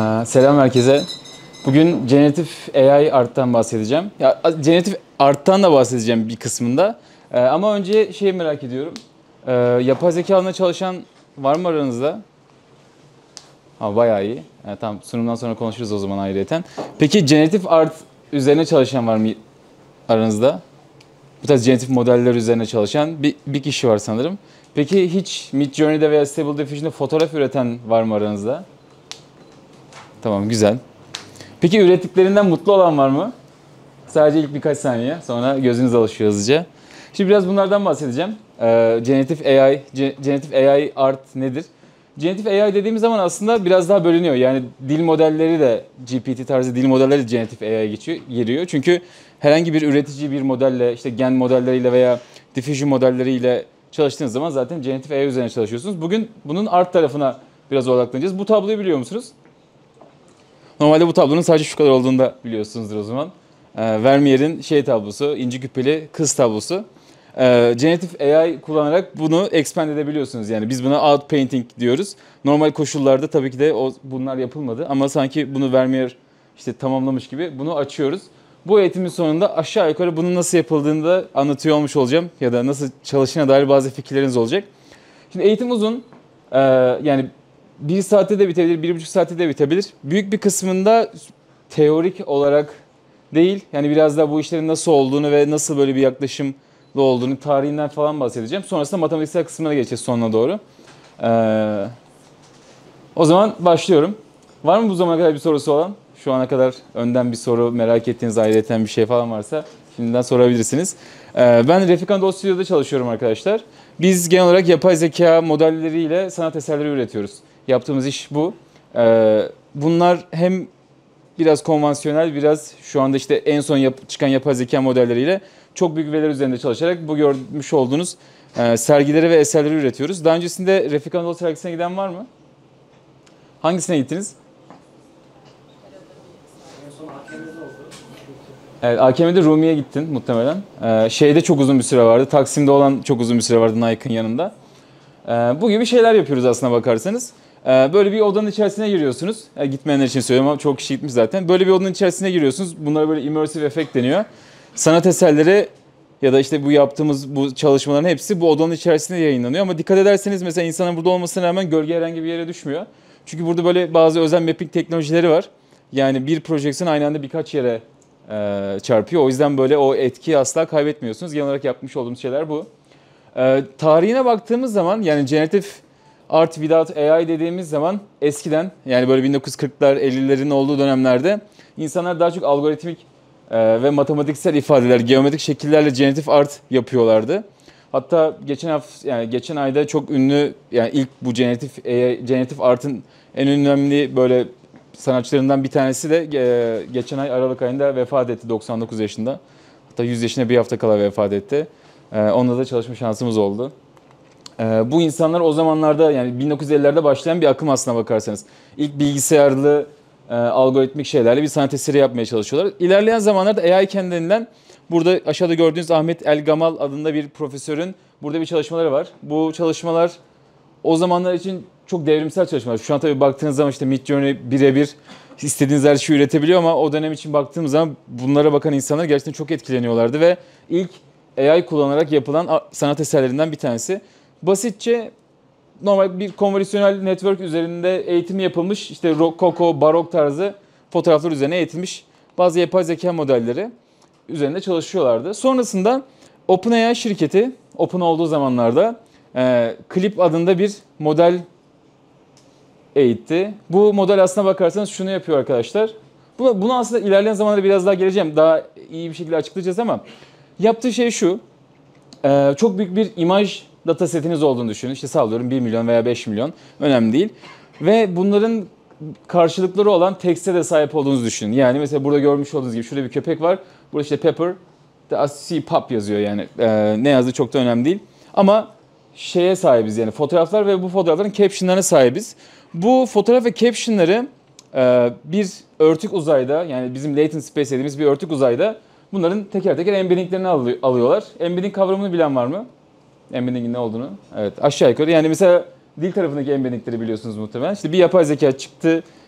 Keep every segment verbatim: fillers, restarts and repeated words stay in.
Selam herkese. Bugün Generatif A I Art'tan bahsedeceğim. Ya, Generatif Art'tan da bahsedeceğim bir kısmında. Ee, ama önce şeyi merak ediyorum. Ee, yapay zeka alanında çalışan var mı aranızda? Ha, bayağı iyi. Yani, tamam, sunumdan sonra konuşuruz o zaman ayrıyeten. Peki Generatif Art üzerine çalışan var mı aranızda? Bu tarz generatif modeller üzerine çalışan bir, bir kişi var sanırım. Peki hiç Midjourney'de veya Stable Diffusion'da fotoğraf üreten var mı aranızda? Tamam, güzel. Peki ürettiklerinden mutlu olan var mı? Sadece ilk birkaç saniye, sonra gözünüz alışıyor hızlıca. Şimdi biraz bunlardan bahsedeceğim. Ee, Generatif A I, Generatif A I Art nedir? Generatif A I dediğimiz zaman aslında biraz daha bölünüyor. Yani dil modelleri de G P T tarzı dil modelleri de Generatif A I'ye geçiyor, giriyor. Çünkü herhangi bir üretici bir modelle, işte gen modelleriyle veya diffusion modelleriyle çalıştığınız zaman zaten Generatif A I üzerine çalışıyorsunuz. Bugün bunun art tarafına biraz odaklanacağız. Bu tabloyu biliyor musunuz? Normalde bu tablonun sadece şu kadar olduğunu da biliyorsunuzdur o zaman. E, Vermeer'in şey tablosu, inci küpeli kız tablosu. E, Generatif A I kullanarak bunu expand edebiliyorsunuz. Yani biz buna outpainting diyoruz. Normal koşullarda tabii ki de o, bunlar yapılmadı. Ama sanki bunu Vermeer işte tamamlamış gibi bunu açıyoruz. Bu eğitimin sonunda aşağı yukarı bunun nasıl yapıldığını da anlatıyor olmuş olacağım. Ya da nasıl çalıştığına dair bazı fikirleriniz olacak. Şimdi eğitim uzun. E, yani bir saatte de bitebilir, bir buçuk saatte de bitebilir. Büyük bir kısmında teorik olarak değil, yani biraz da bu işlerin nasıl olduğunu ve nasıl böyle bir yaklaşımlı olduğunu, tarihinden falan bahsedeceğim. Sonrasında matematiksel kısmına geçeceğiz sonuna doğru. Ee, o zaman başlıyorum. Var mı bu zamana kadar bir sorusu olan? Şu ana kadar önden bir soru, merak ettiğiniz, ayrıyeten bir şey falan varsa şimdiden sorabilirsiniz. Ee, ben Refik Anadolu Stüdyo'da çalışıyorum arkadaşlar. Biz genel olarak yapay zeka modelleriyle sanat eserleri üretiyoruz. Yaptığımız iş bu. Ee, bunlar hem biraz konvansiyonel, biraz şu anda işte en son yap, çıkan yapay zeka modelleriyle çok büyük veriler üzerinde çalışarak bu görmüş olduğunuz e, sergileri ve eserleri üretiyoruz. Daha öncesinde Refik Anadolu sergisine giden var mı? Hangisine gittiniz? Evet, A K M'de Rumi'ye gittin muhtemelen. Ee, şeyde çok uzun bir süre vardı. Taksim'de olan çok uzun bir süre vardı Nike'ın yanında. Ee, bu gibi şeyler yapıyoruz aslına bakarsanız. Ee, böyle bir odanın içerisine giriyorsunuz. Yani gitmeyenler için söylüyorum ama çok kişi gitmiş zaten. Böyle bir odanın içerisine giriyorsunuz. Bunlara böyle immersive efekt deniyor. Sanat eserleri ya da işte bu yaptığımız bu çalışmaların hepsi bu odanın içerisinde yayınlanıyor. Ama dikkat ederseniz mesela insanın burada olmasına rağmen gölge herhangi bir yere düşmüyor. Çünkü burada böyle bazı özel mapping teknolojileri var. Yani bir projeksiyon aynı anda birkaç yere e, çarpıyor. O yüzden böyle o etkiyi asla kaybetmiyorsunuz. Genel olarak yapmış olduğumuz şeyler bu. E, tarihine baktığımız zaman yani generatif art without A I dediğimiz zaman eskiden yani böyle bin dokuz yüz kırklar ellilerin olduğu dönemlerde insanlar daha çok algoritmik e, ve matematiksel ifadeler, geometrik şekillerle generatif art yapıyorlardı. Hatta geçen hafta yani geçen ayda çok ünlü yani ilk bu generatif A I, generatif art'ın en önemli böyle sanatçılarından bir tanesi de e, geçen ay Aralık ayında vefat etti doksan dokuz yaşında. Hatta yüz yaşına bir hafta kala vefat etti. E, onunla da çalışma şansımız oldu. E, bu insanlar o zamanlarda yani bin dokuz yüz ellilerde başlayan bir akım aslına bakarsanız. İlk bilgisayarlı e, algoritmik şeylerle bir sanat eseri yapmaya çalışıyorlar. İlerleyen zamanlarda A I kendinden burada aşağıda gördüğünüz Ahmet El Gamal adında bir profesörün burada bir çalışmaları var. Bu çalışmalar o zamanlar için çok devrimsel çalışmalar. Şu an tabii baktığınız zaman işte Midjourney birebir istediğiniz her şeyi üretebiliyor ama o dönem için baktığımız zaman bunlara bakan insanlar gerçekten çok etkileniyorlardı ve ilk A I kullanarak yapılan sanat eserlerinden bir tanesi. Basitçe normal bir konvansiyonel network üzerinde eğitimi yapılmış işte Rokoko, barok tarzı fotoğraflar üzerine eğitilmiş bazı yapay zeka modelleri üzerinde çalışıyorlardı. Sonrasında OpenAI şirketi, Open olduğu zamanlarda e, Clip adında bir model eğitti. Bu model aslına bakarsanız şunu yapıyor arkadaşlar. Bunu, bunu aslında ilerleyen zamanlarda biraz daha geleceğim. Daha iyi bir şekilde açıklayacağız ama yaptığı şey şu. E, çok büyük bir imaj datasetiniz olduğunu düşünün. İşte sallıyorum bir milyon veya beş milyon. Önemli değil. Ve bunların karşılıkları olan tekste de sahip olduğunuzu düşünün. Yani mesela burada görmüş olduğunuz gibi şurada bir köpek var. Burada işte Pepper, C Pop yazıyor yani. E, ne yazdığı çok da önemli değil. Ama şeye sahibiz yani fotoğraflar ve bu fotoğrafların captionlarına sahibiz. Bu fotoğraf ve captionları e, bir örtük uzayda yani bizim latent space dediğimiz bir örtük uzayda bunların teker teker embeddinglerini alıyorlar. Embedding kavramını bilen var mı? Embedding'in ne olduğunu. Evet, aşağı yukarı yani mesela dil tarafındaki embeddingleri biliyorsunuz muhtemelen. İşte bir yapay zeka çıktı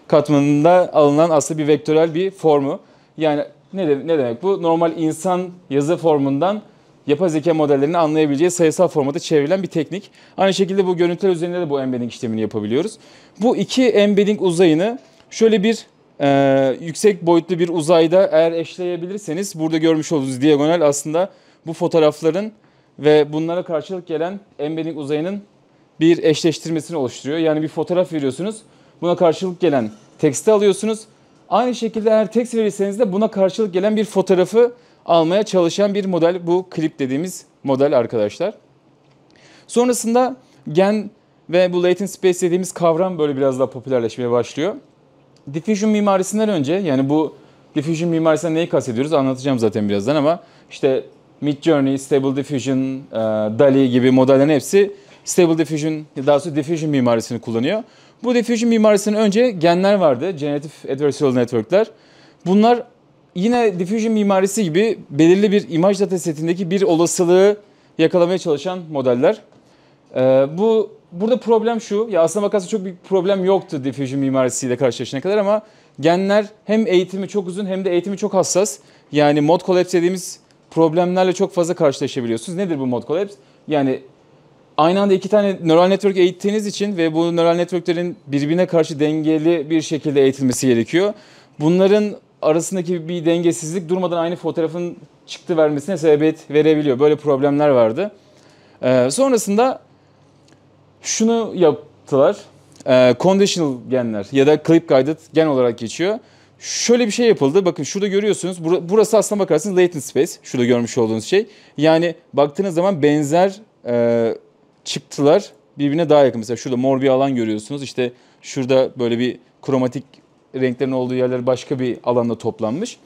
katmanında alınan aslında bir vektörel bir formu. Yani ne, de, ne demek bu? Normal insan yazı formundan yapay zeka modellerini anlayabileceği sayısal formata çevrilen bir teknik. Aynı şekilde bu görüntüler üzerinde de bu embedding işlemini yapabiliyoruz. Bu iki embedding uzayını şöyle bir e, yüksek boyutlu bir uzayda eğer eşleyebilirseniz burada görmüş olduğunuz diagonal aslında bu fotoğrafların ve bunlara karşılık gelen embedding uzayının bir eşleştirmesini oluşturuyor. Yani bir fotoğraf veriyorsunuz, buna karşılık gelen teksti alıyorsunuz. Aynı şekilde eğer tekst verirseniz de buna karşılık gelen bir fotoğrafı almaya çalışan bir model. Bu clip dediğimiz model arkadaşlar. Sonrasında gen ve bu latent space dediğimiz kavram böyle biraz daha popülerleşmeye başlıyor. Diffusion mimarisinden önce, yani bu diffusion mimarisinden neyi kastediyoruz anlatacağım zaten birazdan ama işte Midjourney, Stable Diffusion, DALL-E gibi modellerin hepsi Stable Diffusion, daha doğrusu Diffusion mimarisini kullanıyor. Bu Diffusion mimarisinden önce genler vardı, Generative Adversarial Network'ler. Bunlar yine Diffusion mimarisi gibi belirli bir imaj datasetindeki bir olasılığı yakalamaya çalışan modeller. Ee, bu burada problem şu, ya aslına bakarsan çok bir problem yoktu Diffusion mimarisiyle karşılaşana kadar ama genler hem eğitimi çok uzun hem de eğitimi çok hassas. Yani mod collapse dediğimiz problemlerle çok fazla karşılaşabiliyorsunuz. Nedir bu mod collapse? Yani aynı anda iki tane neural network eğittiğiniz için ve bu neural networklerin birbirine karşı dengeli bir şekilde eğitilmesi gerekiyor. Bunların arasındaki bir dengesizlik durmadan aynı fotoğrafın çıktı vermesine sebebiyet verebiliyor. Böyle problemler vardı. Ee, sonrasında şunu yaptılar. Ee, conditional genler ya da clip guided gen olarak geçiyor. Şöyle bir şey yapıldı. Bakın şurada görüyorsunuz. Burası aslına bakarsanız latent space. Şurada görmüş olduğunuz şey. Yani baktığınız zaman benzer e, çıktılar birbirine daha yakın. Mesela şurada mor bir alan görüyorsunuz. İşte şurada böyle bir kromatik renklerin olduğu yerler başka bir alanda toplanmış.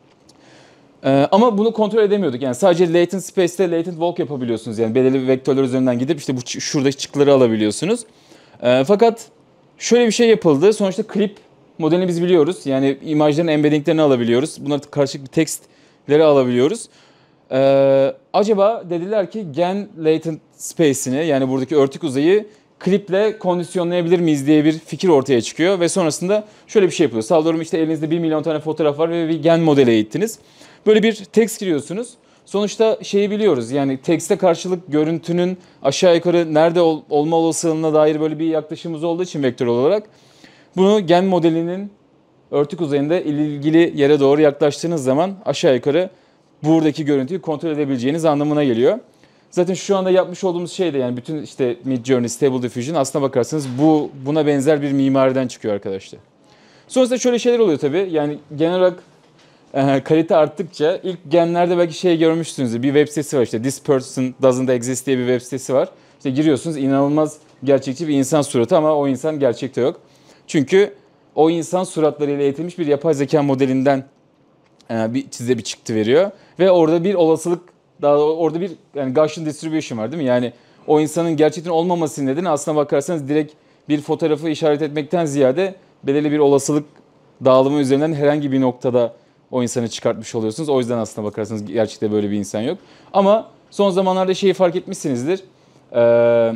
Ee, ama bunu kontrol edemiyorduk. Yani sadece latent space'te latent walk yapabiliyorsunuz. Yani belirli vektörler üzerinden gidip işte bu şuradaki çıktıları alabiliyorsunuz. Ee, fakat şöyle bir şey yapıldı. Sonuçta clip modelini biz biliyoruz. Yani imajların embeddinglerini alabiliyoruz. Bunlar karışık bir tekstleri alabiliyoruz. Ee, acaba dediler ki gen latent space'ini yani buradaki örtük uzayı kliple kondisyonlayabilir miyiz diye bir fikir ortaya çıkıyor ve sonrasında şöyle bir şey yapılıyor. Sallıyorum işte elinizde bir milyon tane fotoğraf var ve bir gen modeli eğittiniz. Böyle bir tekst giriyorsunuz. Sonuçta şeyi biliyoruz yani tekste karşılık görüntünün aşağı yukarı nerede ol, olma olasılığına dair böyle bir yaklaşımımız olduğu için vektör olarak bunu gen modelinin örtük uzayında ilgili yere doğru yaklaştığınız zaman aşağı yukarı buradaki görüntüyü kontrol edebileceğiniz anlamına geliyor. Zaten şu anda yapmış olduğumuz şey de yani bütün işte Midjourney, Stable Diffusion aslına bakarsanız bu buna benzer bir mimariden çıkıyor arkadaşlar. Sonrasında şöyle şeyler oluyor tabii. Yani genel olarak e, kalite arttıkça ilk genlerde belki şey görmüşsünüzdür. Bir web sitesi var işte This Person Doesn't Exist diye bir web sitesi var. İşte giriyorsunuz inanılmaz gerçekçi bir insan suratı ama o insan gerçekte yok. Çünkü o insan suratlarıyla eğitilmiş bir yapay zeka modelinden e, bir size bir çıktı veriyor. Ve orada bir olasılık daha orada bir yani Gaussian distribution var değil mi? Yani o insanın gerçekten olmamasının nedeni aslına bakarsanız direkt bir fotoğrafı işaret etmekten ziyade belirli bir olasılık dağılımı üzerinden herhangi bir noktada o insanı çıkartmış oluyorsunuz. O yüzden aslına bakarsanız gerçekten böyle bir insan yok. Ama son zamanlarda şeyi fark etmişsinizdir. Ee,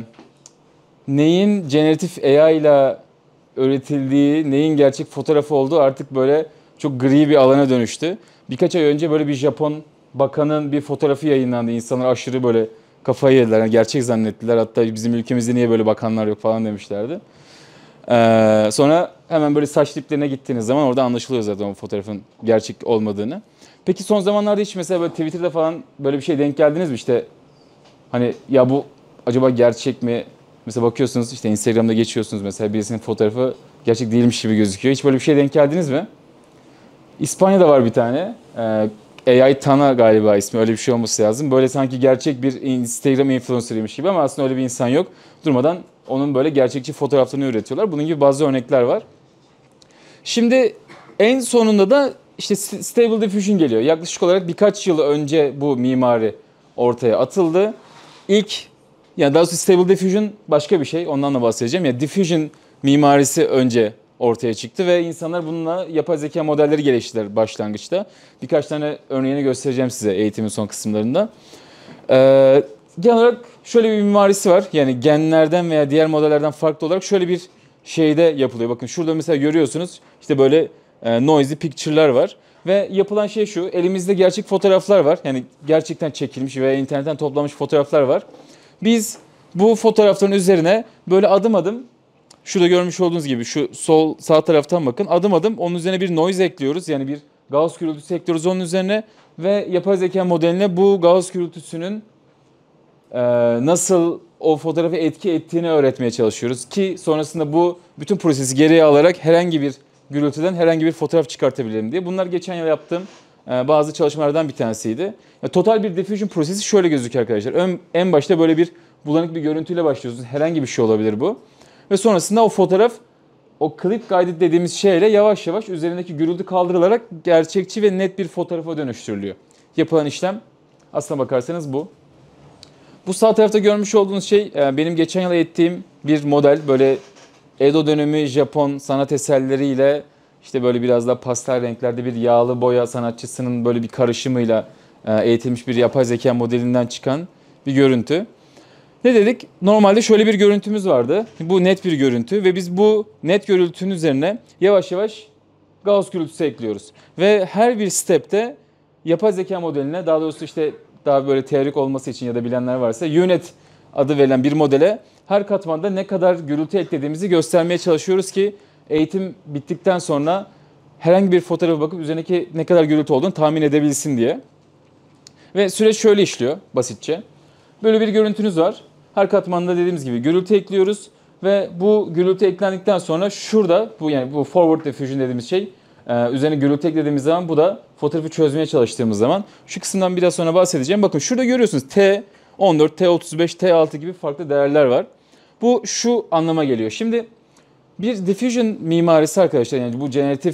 neyin generatif A I ile öğretildiği, neyin gerçek fotoğrafı olduğu artık böyle çok gri bir alana dönüştü. Birkaç ay önce böyle bir Japon bakanın bir fotoğrafı yayınlandı. İnsanlar aşırı böyle kafayı yediler. Yani gerçek zannettiler. Hatta bizim ülkemizde niye böyle bakanlar yok falan demişlerdi. Ee, sonra hemen böyle saç diplerine gittiğiniz zaman orada anlaşılıyor zaten o fotoğrafın gerçek olmadığını. Peki son zamanlarda hiç mesela böyle Twitter'da falan böyle bir şey denk geldiniz mi? İşte hani ya bu acaba gerçek mi? Mesela bakıyorsunuz işte Instagram'da geçiyorsunuz mesela birisinin fotoğrafı gerçek değilmiş gibi gözüküyor. Hiç böyle bir şey denk geldiniz mi? İspanya'da var bir tane. Ee, A I Tana galiba ismi, öyle bir şey olması lazım. Böyle sanki gerçek bir Instagram influencer'ıymış gibi ama aslında öyle bir insan yok. Durmadan onun böyle gerçekçi fotoğraflarını üretiyorlar. Bunun gibi bazı örnekler var. Şimdi en sonunda da işte Stable Diffusion geliyor. Yaklaşık olarak birkaç yıl önce bu mimari ortaya atıldı. İlk, yani daha doğrusu Stable Diffusion başka bir şey, ondan da bahsedeceğim. Yani Diffusion mimarisi önce ortaya çıktı ve insanlar bununla yapay zeka modelleri geliştirdiler başlangıçta. Birkaç tane örneğini göstereceğim size eğitimin son kısımlarında. Ee, genel olarak şöyle bir mimarisi var. Yani genlerden veya diğer modellerden farklı olarak şöyle bir şeyde yapılıyor. Bakın şurada mesela görüyorsunuz işte böyle e, noisy picture'lar var. Ve yapılan şey şu, elimizde gerçek fotoğraflar var. Yani gerçekten çekilmiş veya internetten toplanmış fotoğraflar var. Biz bu fotoğrafların üzerine böyle adım adım, şurada görmüş olduğunuz gibi şu sol sağ taraftan bakın, adım adım onun üzerine bir noise ekliyoruz. Yani bir Gauss gürültüsü ekliyoruz onun üzerine ve yapay zeka modeline bu Gauss gürültüsünün e, nasıl o fotoğrafı etki ettiğini öğretmeye çalışıyoruz. Ki sonrasında bu bütün prosesi geriye alarak herhangi bir gürültüden herhangi bir fotoğraf çıkartabilirim diye. Bunlar geçen yıl yaptığım e, bazı çalışmalardan bir tanesiydi. Ya, total bir diffusion prosesi şöyle gözüküyor arkadaşlar. Ön, en başta böyle bir bulanık bir görüntüyle başlıyorsunuz. Herhangi bir şey olabilir bu. Ve sonrasında o fotoğraf o clip guided dediğimiz şeyle yavaş yavaş üzerindeki gürültü kaldırılarak gerçekçi ve net bir fotoğrafa dönüştürülüyor. Yapılan işlem aslına bakarsanız bu. Bu sağ tarafta görmüş olduğunuz şey benim geçen yıl eğittiğim bir model. Böyle Edo dönemi Japon sanat eserleriyle işte böyle biraz daha pastel renklerde bir yağlı boya sanatçısının böyle bir karışımıyla eğitilmiş bir yapay zeka modelinden çıkan bir görüntü. Ne dedik? Normalde şöyle bir görüntümüz vardı. Bu net bir görüntü ve biz bu net görüntünün üzerine yavaş yavaş Gauss gürültüsü ekliyoruz. Ve her bir step'te yapay zeka modeline, daha doğrusu işte daha böyle teorik olması için ya da bilenler varsa UNet adı verilen bir modele her katmanda ne kadar gürültü eklediğimizi göstermeye çalışıyoruz ki eğitim bittikten sonra herhangi bir fotoğrafa bakıp üzerindeki ne kadar gürültü olduğunu tahmin edebilsin diye. Ve süreç şöyle işliyor basitçe. Böyle bir görüntünüz var. Her katmanda dediğimiz gibi gürültü ekliyoruz ve bu gürültü eklendikten sonra şurada bu yani bu forward diffusion dediğimiz şey üzerine gürültü eklediğimiz zaman bu da fotoğrafı çözmeye çalıştığımız zaman şu kısımdan biraz sonra bahsedeceğim. Bakın şurada görüyorsunuz T on dört, T otuz beş, T altı gibi farklı değerler var. Bu şu anlama geliyor. Şimdi bir diffusion mimarisi arkadaşlar, yani bu generatif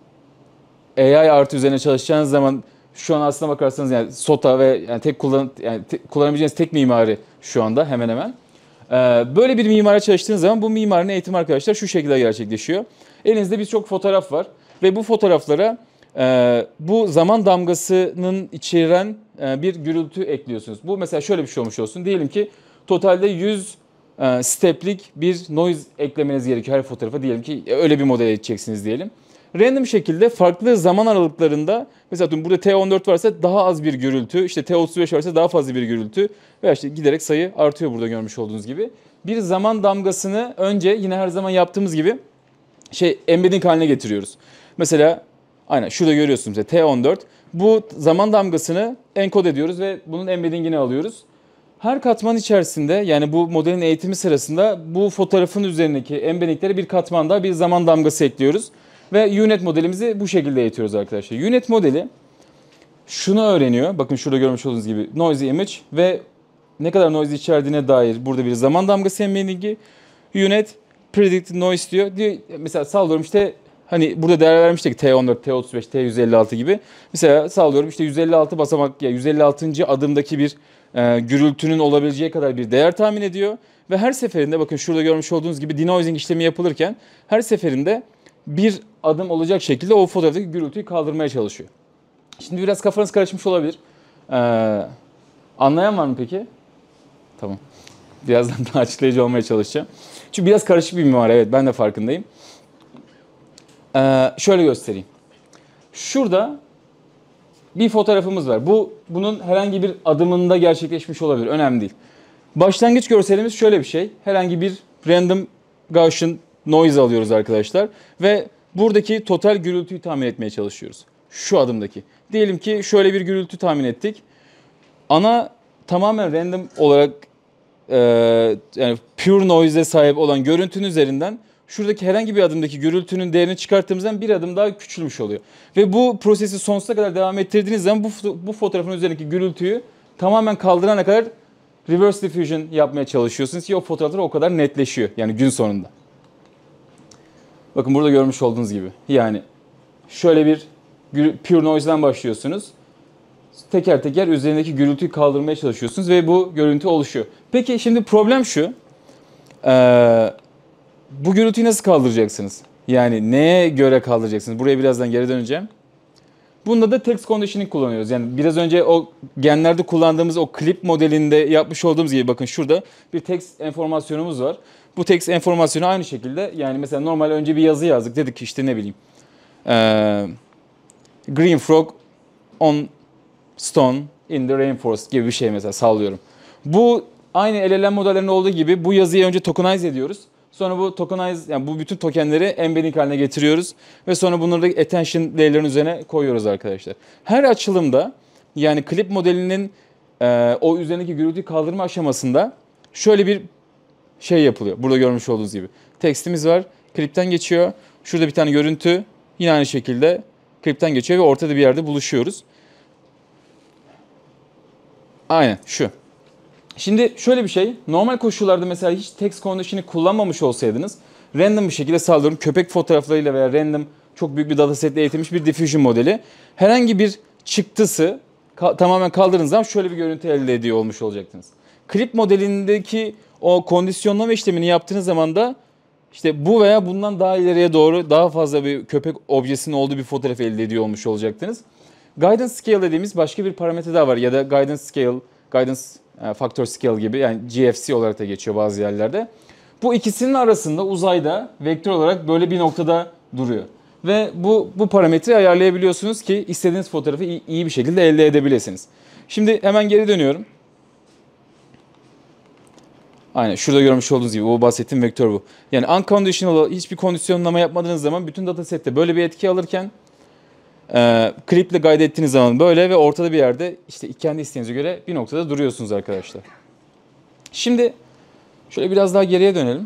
A I artı üzerine çalışacağınız zaman şu an aslına bakarsanız yani S O T A ve yani tek kullan yani te, kullanabileceğiniz tek mimari şu anda hemen hemen. Ee, böyle bir mimara çalıştığınız zaman bu mimarinin eğitimi arkadaşlar şu şekilde gerçekleşiyor. Elinizde birçok fotoğraf var ve bu fotoğraflara e, bu zaman damgasının içeren e, bir gürültü ekliyorsunuz. Bu mesela şöyle bir şey olmuş olsun. Diyelim ki totalde yüz e, steplik bir noise eklemeniz gerekiyor her fotoğrafa. Diyelim ki öyle bir model edeceksiniz diyelim. Random şekilde farklı zaman aralıklarında mesela burada T on dört varsa daha az bir gürültü, işte T otuz beş varsa daha fazla bir gürültü veya işte giderek sayı artıyor burada görmüş olduğunuz gibi. Bir zaman damgasını önce yine her zaman yaptığımız gibi şey embedding haline getiriyoruz. Mesela aynen şurada görüyorsunuz mesela T on dört. Bu zaman damgasını enkod ediyoruz ve bunun embeddingini alıyoruz. Her katman içerisinde yani bu modelin eğitimi sırasında bu fotoğrafın üzerindeki embeddinglere bir katmanda bir zaman damgası ekliyoruz. Ve UNet modelimizi bu şekilde eğitiyoruz arkadaşlar. UNet modeli şunu öğreniyor. Bakın şurada görmüş olduğunuz gibi noisy image ve ne kadar noise içerdiğine dair burada bir zaman damgası embeddingi. UNet predicted noise diyor. diyor. Mesela sallıyorum işte hani burada değer vermiştik T on dört, T otuz beş, T yüz elli altı gibi. Mesela sallıyorum işte yüz elli altı basamak ya yüz elli altıncı adımdaki bir e, gürültünün olabileceği kadar bir değer tahmin ediyor. Ve her seferinde bakın şurada görmüş olduğunuz gibi denoising işlemi yapılırken her seferinde bir adım olacak şekilde o fotoğraftaki gürültüyü kaldırmaya çalışıyor. Şimdi biraz kafanız karışmış olabilir. Ee, anlayan var mı peki? Tamam. Birazdan daha açıklayıcı olmaya çalışacağım. Çünkü biraz karışık bir mimari, evet ben de farkındayım. Ee, şöyle göstereyim. Şurada bir fotoğrafımız var. Bu bunun herhangi bir adımında gerçekleşmiş olabilir. Önemli değil. Başlangıç görselimiz şöyle bir şey. Herhangi bir random Gaussian noise alıyoruz arkadaşlar ve buradaki total gürültüyü tahmin etmeye çalışıyoruz. Şu adımdaki. Diyelim ki şöyle bir gürültü tahmin ettik. Ana tamamen random olarak e, yani pure noise'e sahip olan görüntünün üzerinden şuradaki herhangi bir adımdaki gürültünün değerini çıkarttığımızdan bir adım daha küçülmüş oluyor. Ve bu prosesi sonsuza kadar devam ettirdiğiniz zaman bu, bu fotoğrafın üzerindeki gürültüyü tamamen kaldırana kadar reverse diffusion yapmaya çalışıyorsunuz ki o fotoğraflar o kadar netleşiyor yani gün sonunda. Bakın burada görmüş olduğunuz gibi. Yani şöyle bir pure noise'den başlıyorsunuz. Teker teker üzerindeki gürültüyü kaldırmaya çalışıyorsunuz ve bu görüntü oluşuyor. Peki şimdi problem şu. Ee, bu gürültüyü nasıl kaldıracaksınız? Yani neye göre kaldıracaksınız? Buraya birazdan geri döneceğim. Bunda da text conditioning kullanıyoruz. Yani biraz önce o genlerde kullandığımız o clip modelinde yapmış olduğumuz gibi bakın şurada bir text enformasyonumuz var. Bu text enformasyonu aynı şekilde yani mesela normal önce bir yazı yazdık. Dedik ki işte ne bileyim ee, Green frog on stone in the rainforest gibi bir şey mesela sallıyorum. Bu aynı L L M modellerinde olduğu gibi bu yazıyı önce tokenize ediyoruz. Sonra bu tokenize yani bu bütün tokenleri embedding haline getiriyoruz ve sonra bunları da attention layer'ların üzerine koyuyoruz arkadaşlar. Her açılımda yani clip modelinin e, o üzerindeki gürültüyü kaldırma aşamasında şöyle bir şey yapılıyor. Burada görmüş olduğunuz gibi. Tekstimiz var. Clip'ten geçiyor. Şurada bir tane görüntü. Yine aynı şekilde clip'ten geçiyor ve ortada bir yerde buluşuyoruz. Aynen şu. Şimdi şöyle bir şey. Normal koşullarda mesela hiç text conditioning kullanmamış olsaydınız random bir şekilde sallıyorum köpek fotoğraflarıyla veya random çok büyük bir datasetle eğitilmiş bir diffusion modeli herhangi bir çıktısı ka- tamamen kaldırdığınız zaman şöyle bir görüntü elde ediyor olmuş olacaktınız. Clip modelindeki o kondisyonlama işlemini yaptığınız zaman da işte bu veya bundan daha ileriye doğru daha fazla bir köpek objesinin olduğu bir fotoğraf elde ediyor olmuş olacaktınız. Guidance scale dediğimiz başka bir parametre daha var ya da guidance scale, guidance factor scale gibi yani G F C olarak da geçiyor bazı yerlerde. Bu ikisinin arasında uzayda vektör olarak böyle bir noktada duruyor. Ve bu bu parametreyi ayarlayabiliyorsunuz ki istediğiniz fotoğrafı iyi, iyi bir şekilde elde edebilirsiniz. Şimdi hemen geri dönüyorum. Aynen şurada görmüş olduğunuz gibi o bahsettiğim vektör bu. Yani unconditional hiçbir kondisyonlama yapmadığınız zaman bütün datasette böyle bir etki alırken e, cliple guide ettiğiniz zaman böyle ve ortada bir yerde işte kendi isteğinize göre bir noktada duruyorsunuz arkadaşlar. Şimdi şöyle biraz daha geriye dönelim.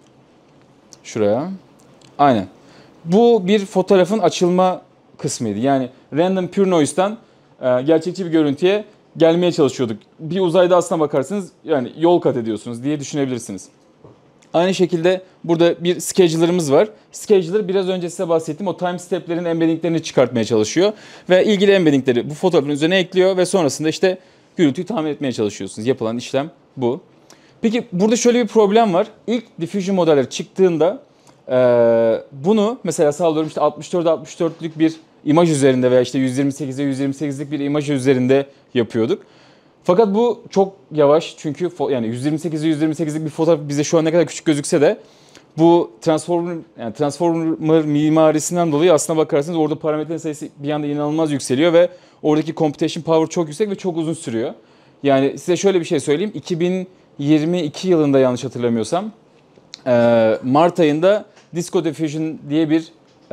Şuraya. Aynen. Bu bir fotoğrafın açılma kısmıydı. Yani random pure noise'tan e, gerçekçi bir görüntüye gelmeye çalışıyorduk. Bir uzayda aslına bakarsanız yani yol kat ediyorsunuz diye düşünebilirsiniz. Aynı şekilde burada bir scheduler'ımız var. Scheduler biraz önce size bahsettiğim o time step'lerin embeddinglerini çıkartmaya çalışıyor. Ve ilgili embeddingleri bu fotoğrafın üzerine ekliyor ve sonrasında işte gürültüyü tahmin etmeye çalışıyorsunuz. Yapılan işlem bu. Peki burada şöyle bir problem var. İlk diffusion modelleri çıktığında e, bunu mesela sallıyorum işte altmış dörde altmış dörtlük bir imaj üzerinde veya işte yüz yirmi sekize yüz yirmi sekizlik bir imaj üzerinde yapıyorduk. Fakat bu çok yavaş çünkü yani yüz yirmi sekize yüz yirmi sekizlik bir fotoğraf bize şu an ne kadar küçük gözükse de bu transformer yani transformer mimarisinden dolayı aslına bakarsanız orada parametre sayısı bir anda inanılmaz yükseliyor ve oradaki computation power çok yüksek ve çok uzun sürüyor. Yani size şöyle bir şey söyleyeyim. iki bin yirmi iki yılında yanlış hatırlamıyorsam Mart ayında Disco Diffusion diye bir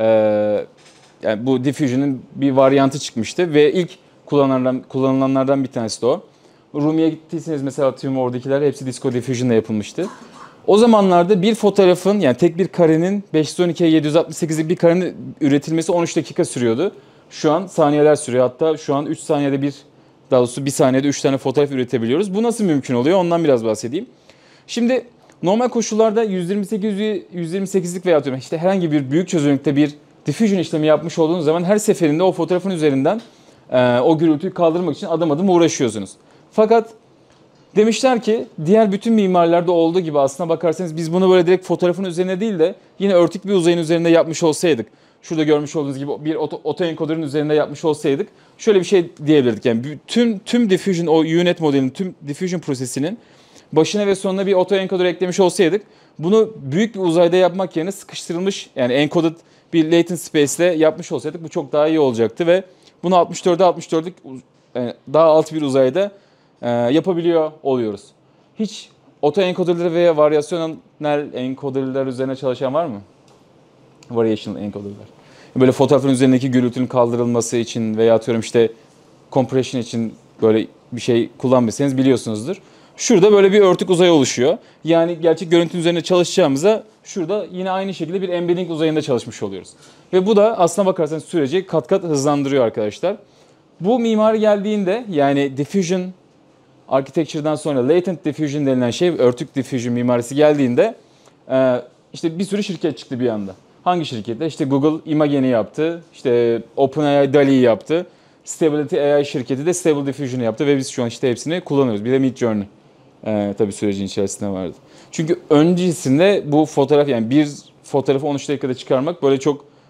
yani bu diffusion'ın bir varyantı çıkmıştı ve ilk kullanılanlardan, kullanılanlardan bir tanesi de o. Rumi'ye gittiyseniz mesela tüm oradakiler hepsi Disco Diffusion'la yapılmıştı. O zamanlarda bir fotoğrafın yani tek bir karenin beş yüz on ikiye yedi yüz altmış sekizlik bir karenin üretilmesi on üç dakika sürüyordu. Şu an saniyeler sürüyor. Hatta şu an üç saniyede bir daha doğrusu bir saniyede üç tane fotoğraf üretebiliyoruz. Bu nasıl mümkün oluyor? Ondan biraz bahsedeyim. Şimdi normal koşullarda yüz yirmi sekiz yüz yirmi sekizlik veya atıyorum işte herhangi bir büyük çözünürlükte bir diffusion işlemi yapmış olduğunuz zaman her seferinde o fotoğrafın üzerinden e, o gürültüyü kaldırmak için adım adım uğraşıyorsunuz. Fakat demişler ki diğer bütün mimarilerde olduğu gibi aslına bakarsanız biz bunu böyle direkt fotoğrafın üzerine değil de yine örtük bir uzayın üzerinde yapmış olsaydık. Şurada görmüş olduğunuz gibi bir autoencoder'ın üzerinde yapmış olsaydık şöyle bir şey diyebilirdik. Yani tüm tüm diffusion o U N E T modelinin tüm diffusion prosesinin başına ve sonuna bir autoencoder eklemiş olsaydık bunu büyük bir uzayda yapmak yerine sıkıştırılmış yani encoded bir latent space ile yapmış olsaydık bu çok daha iyi olacaktı ve bunu altmış dörde altmış dörtlük yani daha alt bir uzayda e, yapabiliyor oluyoruz. Hiç autoencoder'ları veya varyasyonel encoder'lar üzerine çalışan var mı? Variational encoder'lar. Böyle fotoğrafın üzerindeki gürültünün kaldırılması için veya atıyorum işte compression için böyle bir şey kullanmışsanız biliyorsunuzdur. Şurada böyle bir örtük uzay oluşuyor. Yani gerçek görüntünün üzerinde çalışacağımıza şurada yine aynı şekilde bir embedding uzayında çalışmış oluyoruz. Ve bu da aslına bakarsanız süreci kat kat hızlandırıyor arkadaşlar. Bu mimari geldiğinde yani diffusion architecture'dan sonra latent diffusion denilen şey örtük diffusion mimarisi geldiğinde işte bir sürü şirket çıktı bir anda. Hangi şirketler? İşte Google Imagen'i yaptı, işte OpenAI DALL-E'yi yaptı, Stability A I şirketi de Stable Diffusion'ı yaptı ve biz şu an işte hepsini kullanıyoruz. Bir de Midjourney ee, tabii sürecin içerisinde vardı. Çünkü öncesinde bu fotoğraf yani bir fotoğrafı on üç dakikada çıkarmak böyle çok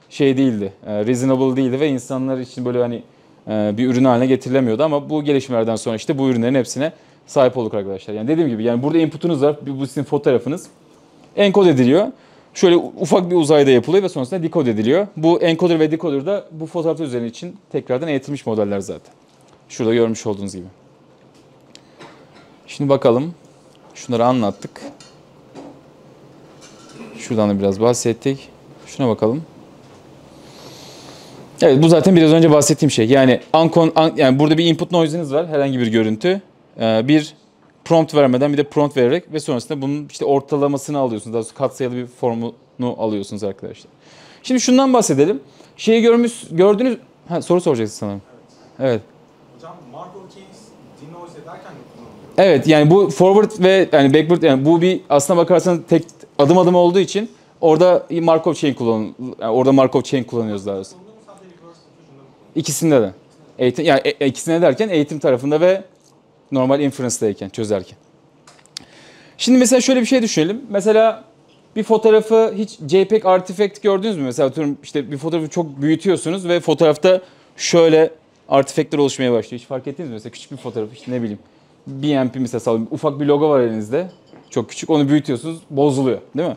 şey değildi, e, reasonable değildi ve insanlar için böyle hani e, bir ürün haline getirilemiyordu ama bu gelişmelerden sonra işte bu ürünlerin hepsine sahip olduk arkadaşlar. Yani dediğim gibi yani burada inputunuz var, bu sizin fotoğrafınız enkod ediliyor. Şöyle ufak bir uzayda yapılıyor ve sonrasında decode ediliyor. Bu encoder ve decoder da bu fotoğraflar üzerine için tekrardan eğitilmiş modeller zaten. Şurada görmüş olduğunuz gibi. Şimdi bakalım. Şunları anlattık. Şuradan da biraz bahsettik. Şuna bakalım. Evet, bu zaten biraz önce bahsettiğim şey. Yani, uncon, un, yani burada bir input noise'iniz var. Herhangi bir görüntü. Ee, bir prompt vermeden bir de prompt vererek ve sonrasında bunun işte ortalamasını alıyorsunuz. Daha doğrusu katsayılı bir formunu alıyorsunuz arkadaşlar. Şimdi şundan bahsedelim. Şeyi görmüş, gördünüz... Ha, soru soracaksın sanırım. Evet. Evet. Hocam Markov chains denoise ederken mi kullanılıyor? Evet, yani bu forward ve yani backward, yani bu bir aslına bakarsanız tek adım adım olduğu için orada Markov chain kullan, yani orada Markov chain kullanıyoruz daha doğrusu. İkisinde de. Eğitim, yani e, ikisine derken eğitim tarafında ve normal inference'dayken, çözerken. Şimdi mesela şöyle bir şey düşünelim. Mesela bir fotoğrafı hiç JPEG artifact gördünüz mü? Mesela atıyorum işte bir fotoğrafı çok büyütüyorsunuz ve fotoğrafta şöyle artifaktler oluşmaya başlıyor. Hiç fark ettiniz mi? Mesela küçük bir fotoğraf işte ne bileyim B M P mesela sallıyorum, ufak bir logo var elinizde. Çok küçük, onu büyütüyorsunuz, bozuluyor değil mi?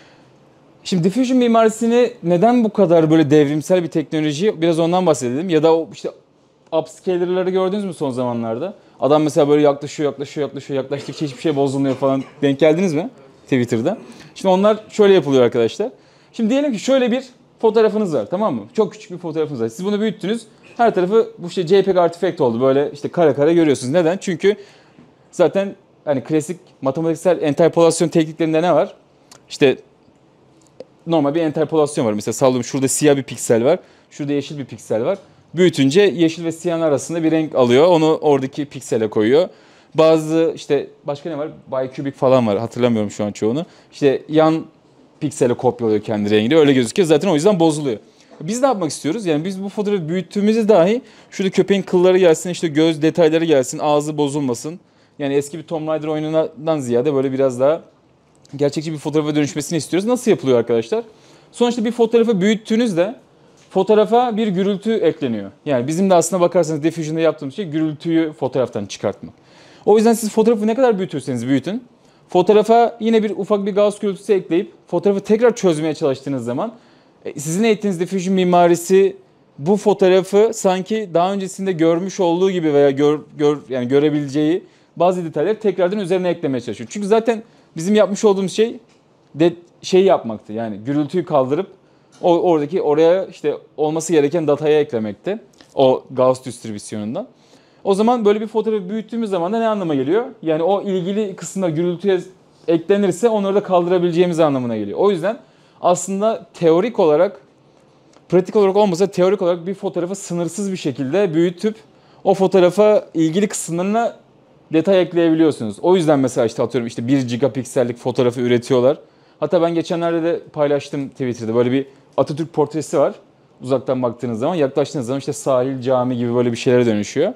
Şimdi diffusion mimarisini neden bu kadar böyle devrimsel bir teknoloji, biraz ondan bahsedelim. Ya da o işte upscaler'ları gördünüz mü son zamanlarda? Adam mesela böyle yaklaşıyor, yaklaşıyor, yaklaşıyor, yaklaştıkça hiçbir şey bozulmuyor falan. Denk geldiniz mi Twitter'da? Şimdi onlar şöyle yapılıyor arkadaşlar. Şimdi diyelim ki şöyle bir fotoğrafınız var, tamam mı? Çok küçük bir fotoğrafınız var. Siz bunu büyüttünüz. Her tarafı bu işte JPEG artifact oldu. Böyle işte kare kare görüyorsunuz. Neden? Çünkü zaten hani klasik matematiksel enterpolasyon tekniklerinde ne var? İşte normal bir enterpolasyon var. Mesela sallıyorum şurada siyah bir piksel var. Şurada yeşil bir piksel var. Büyütünce yeşil ve siyahın arasında bir renk alıyor. Onu oradaki piksele koyuyor. Bazı işte başka ne var? Bicubic falan var. Hatırlamıyorum şu an çoğunu. İşte yan piksele kopyalıyor kendi rengini. Öyle gözüküyor. Zaten o yüzden bozuluyor. Biz ne yapmak istiyoruz? Yani biz bu fotoğrafı büyüttüğümüzde dahi şurada köpeğin kılları gelsin, işte göz detayları gelsin, ağzı bozulmasın. Yani eski bir Tomb Raider oyunundan ziyade böyle biraz daha gerçekçi bir fotoğrafa dönüşmesini istiyoruz. Nasıl yapılıyor arkadaşlar? Sonuçta bir fotoğrafı büyüttüğünüzde fotoğrafa bir gürültü ekleniyor. Yani bizim de aslına bakarsanız diffusion'da yaptığımız şey gürültüyü fotoğraftan çıkartmak. O yüzden siz fotoğrafı ne kadar büyütürseniz büyütün, fotoğrafa yine bir ufak bir Gauss gürültüsü ekleyip fotoğrafı tekrar çözmeye çalıştığınız zaman sizin eğittiğiniz diffusion mimarisi bu fotoğrafı sanki daha öncesinde görmüş olduğu gibi veya gör, gör, yani görebileceği bazı detayları tekrardan üzerine eklemeye çalışıyor. Çünkü zaten bizim yapmış olduğumuz şey de şey yapmaktı. Yani gürültüyü kaldırıp o oradaki oraya işte olması gereken dataya eklemekti. O Gauss distribüsyonundan. O zaman böyle bir fotoğrafı büyüttüğümüz zaman da ne anlama geliyor? Yani o ilgili kısımda gürültüye eklenirse onları da kaldırabileceğimiz anlamına geliyor. O yüzden aslında teorik olarak, pratik olarak olmasa teorik olarak bir fotoğrafı sınırsız bir şekilde büyütüp o fotoğrafa ilgili kısımlarına detay ekleyebiliyorsunuz. O yüzden mesela işte atıyorum işte bir gigapiksellik fotoğrafı üretiyorlar. Hatta ben geçenlerde de paylaştım Twitter'da. Böyle bir Atatürk portresi var. Uzaktan baktığınız zaman, yaklaştığınız zaman işte sahil, cami gibi böyle bir şeylere dönüşüyor.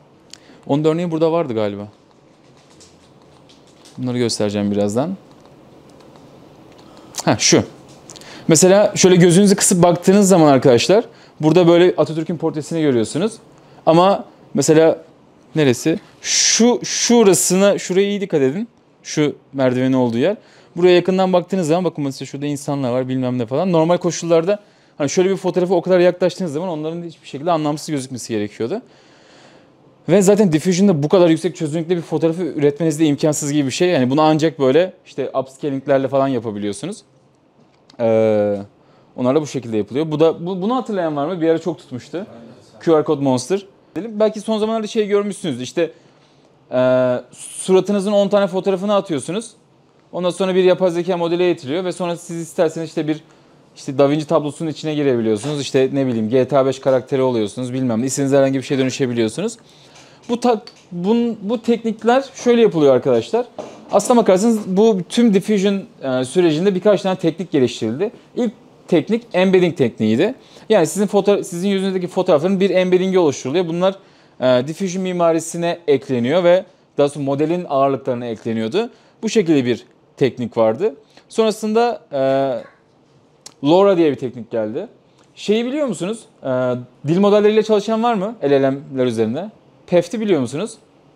Onun da örneği burada vardı galiba. Bunları göstereceğim birazdan. Ha şu. Mesela şöyle gözünüzü kısıp baktığınız zaman arkadaşlar burada böyle Atatürk'ün portresini görüyorsunuz. Ama mesela neresi? Şu şurasına, şuraya iyi dikkat edin. Şu merdivenin olduğu yer. Buraya yakından baktığınız zaman bakın mesela şurada insanlar var bilmem ne falan. Normal koşullarda hani şöyle bir fotoğrafı o kadar yaklaştığınız zaman onların hiçbir şekilde anlamsız gözükmesi gerekiyordu. Ve zaten diffusion'da bu kadar yüksek çözünürlükte bir fotoğrafı üretmeniz de imkansız gibi bir şey. Yani bunu ancak böyle işte upscaling'lerle falan yapabiliyorsunuz. Ee, onlar da bu şekilde yapılıyor. Bu da bu, bunu hatırlayan var mı? Bir ara çok tutmuştu. Q R Code Monster. Belki son zamanlarda şey görmüşsünüz. İşte e, suratınızın on tane fotoğrafını atıyorsunuz. Ondan sonra bir yapay zeka modeli eğitiliyor ve sonra siz isterseniz işte bir işte Da Vinci tablosunun içine girebiliyorsunuz. İşte ne bileyim G T A beş karakteri oluyorsunuz. Bilmem ne. İstediğiniz herhangi bir şeye dönüşebiliyorsunuz. Bu ta, bun, bu teknikler şöyle yapılıyor arkadaşlar. Aslına bakarsanız bu tüm diffusion e, sürecinde birkaç tane teknik geliştirildi. İlk teknik embedding tekniğiydi. Yani sizin foto sizin yüzünüzdeki fotoğrafların bir embeddingi oluşturuluyor. Bunlar e, diffusion mimarisine ekleniyor ve daha sonra modelin ağırlıklarına ekleniyordu. Bu şekilde bir teknik vardı. Sonrasında e, LoRa diye bir teknik geldi. Şeyi biliyor musunuz? Ee, dil modelleriyle çalışan var mı L L M'ler üzerinde? P E F T'yi biliyor musunuz?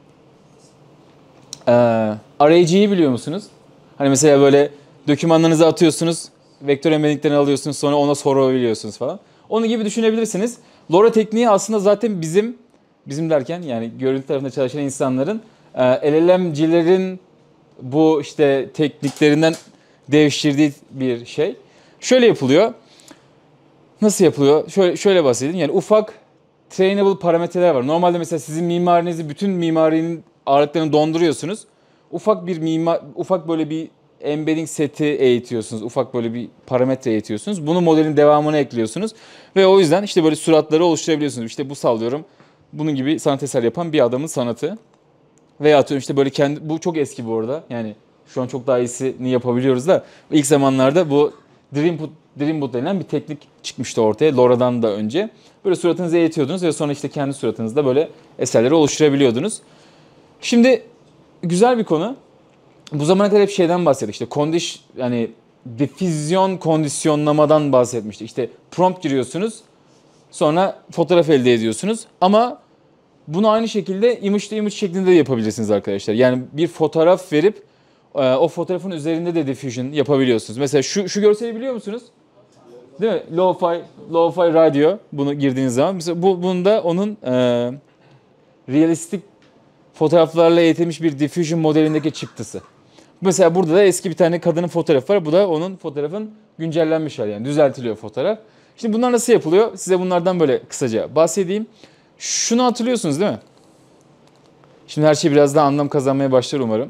Ee, R A G'yi biliyor musunuz? Hani mesela böyle dokümanlarınızı atıyorsunuz, vektör embeddinglerini alıyorsunuz, sonra ona sorabiliyorsunuz falan. Onun gibi düşünebilirsiniz. LoRa tekniği aslında zaten bizim, bizim derken yani görüntü tarafında çalışan insanların, e, L L M'cilerin bu işte tekniklerinden devşirdiği bir şey. Şöyle yapılıyor. Nasıl yapılıyor? Şöyle, şöyle bahsedeyim. Yani ufak trainable parametreler var. Normalde mesela sizin mimarinizi, bütün mimarinin ağırlıklarını donduruyorsunuz. Ufak bir mimar, ufak böyle bir embedding seti eğitiyorsunuz. Ufak böyle bir parametre eğitiyorsunuz. Bunu modelin devamına ekliyorsunuz. Ve o yüzden işte böyle suratları oluşturabiliyorsunuz. İşte bu sallıyorum. Bunun gibi sanat eser yapan bir adamın sanatı. Veya atıyorum işte böyle kendi, bu çok eski bu arada. Yani şu an çok daha iyisini yapabiliyoruz da ilk zamanlarda bu Dreamboot, Dreamboot denilen bir teknik çıkmıştı ortaya. LoRa'dan da önce. Böyle suratınızı eğitiyordunuz ve sonra işte kendi suratınızda böyle eserleri oluşturabiliyordunuz. Şimdi güzel bir konu. Bu zamana kadar hep şeyden bahsettik. İşte kondiş yani difüzyon kondisyonlamadan bahsetmiştik. İşte prompt giriyorsunuz. Sonra fotoğraf elde ediyorsunuz. Ama bunu aynı şekilde image to image şeklinde de yapabilirsiniz arkadaşlar. Yani bir fotoğraf verip o fotoğrafın üzerinde de diffusion yapabiliyorsunuz. Mesela şu şu görseli biliyor musunuz? Değil mi? Lo-fi, lo-fi radyo bunu girdiğiniz zaman. Mesela bu bunda onun e, realistik fotoğraflarla eğitilmiş bir diffusion modelindeki çıktısı. Mesela burada da eski bir tane kadının fotoğrafı var. Bu da onun fotoğrafın güncellenmiş hali, yani düzeltiliyor fotoğraf. Şimdi bunlar nasıl yapılıyor? Size bunlardan böyle kısaca bahsedeyim. Şunu hatırlıyorsunuz değil mi? Şimdi her şey biraz daha anlam kazanmaya başlar umarım.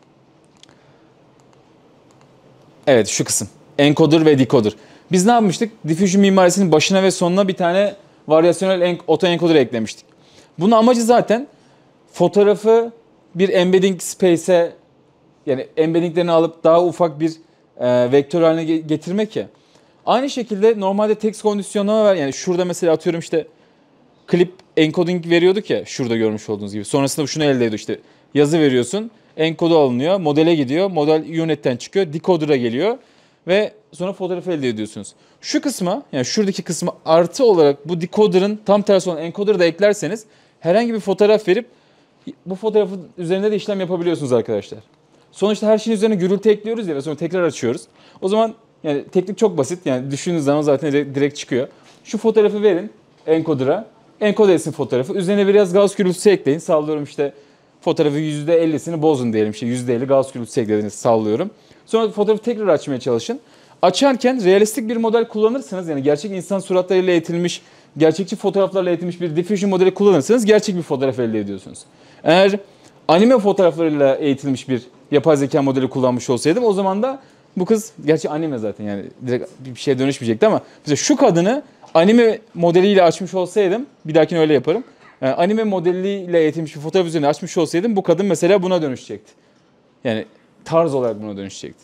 Evet, şu kısım. Encoder ve decoder. Biz ne yapmıştık? Diffusion mimarisinin başına ve sonuna bir tane varyasyonel autoencoder eklemiştik. Bunun amacı zaten fotoğrafı bir embedding space'e, yani embeddinglerini alıp daha ufak bir e, vektör haline getirmek ya. Aynı şekilde normalde text kondisyonlama var. Yani şurada mesela atıyorum işte clip encoding veriyorduk ya, şurada görmüş olduğunuz gibi. Sonrasında şunu elde ediyor, işte yazı veriyorsun. Enkodu alınıyor, modele gidiyor. Model unit'ten çıkıyor, decoder'a geliyor ve sonra fotoğrafı elde ediyorsunuz. Şu kısma, yani şuradaki kısma artı olarak bu decoder'ın tam tersi olan encoder'ı da eklerseniz herhangi bir fotoğraf verip bu fotoğrafın üzerinde de işlem yapabiliyorsunuz arkadaşlar. Sonuçta her şeyin üzerine gürültü ekliyoruz ya ve sonra tekrar açıyoruz. O zaman yani teknik çok basit. Yani düşündüğünüz zaman zaten direkt çıkıyor. Şu fotoğrafı verin encoder'a. Enkode etsin fotoğrafı. Üzerine biraz gauss gürültüsü ekleyin. Sallıyorum işte fotoğrafı yüzde ellisini bozun diyelim. İşte yüzde elli gauss gürültüsü eklediniz, sallıyorum. Sonra fotoğrafı tekrar açmaya çalışın. Açarken realistik bir model kullanırsanız, yani gerçek insan suratlarıyla eğitilmiş, gerçekçi fotoğraflarla eğitilmiş bir diffusion modeli kullanırsanız gerçek bir fotoğraf elde ediyorsunuz. Eğer anime fotoğraflarıyla eğitilmiş bir yapay zeka modeli kullanmış olsaydım, o zaman da bu kız, gerçi anime zaten yani direkt bir şeye dönüşmeyecekti ama mesela şu kadını anime modeliyle açmış olsaydım, bir dahakine öyle yaparım. Yani anime modeliyle eğitilmiş bir fotoğraf üzerine açmış olsaydım bu kadın mesela buna dönüşecekti. Yani tarz olarak buna dönüşecekti.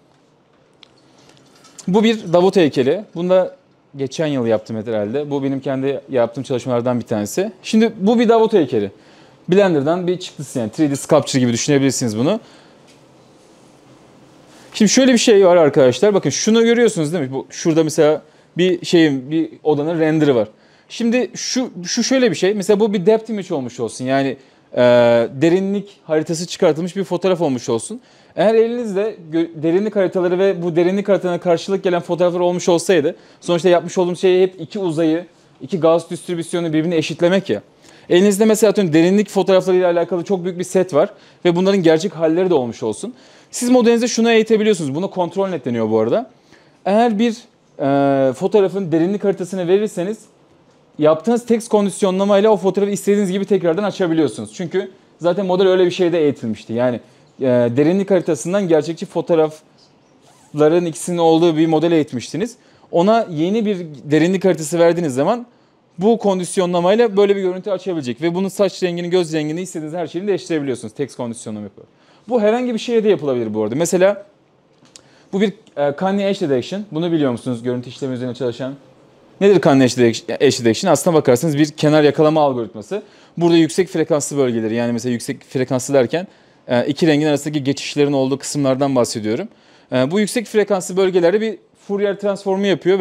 Bu bir Davut heykeli. Bunu da geçen yıl yaptım herhalde. Bu benim kendi yaptığım çalışmalardan bir tanesi. Şimdi bu bir Davut heykeli. Blender'dan bir çıktısı, yani üç D Sculpture gibi düşünebilirsiniz bunu. Şimdi şöyle bir şey var arkadaşlar. Bakın şunu görüyorsunuz değil mi? Bu, şurada mesela bir şeyin, bir odanın render'ı var. Şimdi şu şu şöyle bir şey. Mesela bu bir depth image olmuş olsun. Yani e, derinlik haritası çıkartılmış bir fotoğraf olmuş olsun. Eğer elinizde derinlik haritaları ve bu derinlik haritalarına karşılık gelen fotoğraflar olmuş olsaydı, sonuçta yapmış olduğum şey hep iki uzayı, iki Gauss distribüsyonu birbirine eşitlemek ya. Elinizde mesela atıyorum derinlik fotoğraflarıyla alakalı çok büyük bir set var ve bunların gerçek halleri de olmuş olsun. Siz modelinizde şunu eğitebiliyorsunuz. Buna kontrol net deniyor bu arada. Eğer bir e, fotoğrafın derinlik haritasını verirseniz, yaptığınız text kondisyonlamayla o fotoğrafı istediğiniz gibi tekrardan açabiliyorsunuz. Çünkü zaten model öyle bir şeyde eğitilmişti. Yani e, derinlik haritasından gerçekçi fotoğrafların ikisinin olduğu bir model eğitmiştiniz. Ona yeni bir derinlik haritası verdiğiniz zaman bu kondisyonlamayla böyle bir görüntü açabilecek. Ve bunun saç rengini, göz rengini, istediğiniz her şeyini değiştirebiliyorsunuz. Text kondisyonlama yapıyor. Bu herhangi bir şeye de yapılabilir bu arada. Mesela bu bir e, Kanye Edge Detection. Bunu biliyor musunuz? Görüntü işlemi üzerine çalışan. Nedir Kanye Edge Detection? Aslına bakarsanız bir kenar yakalama algoritması. Burada yüksek frekanslı bölgeleri, yani mesela yüksek frekanslı derken e, iki rengin arasındaki geçişlerin olduğu kısımlardan bahsediyorum. E, bu yüksek frekanslı bölgelerde bir Fourier transformu yapıyor ve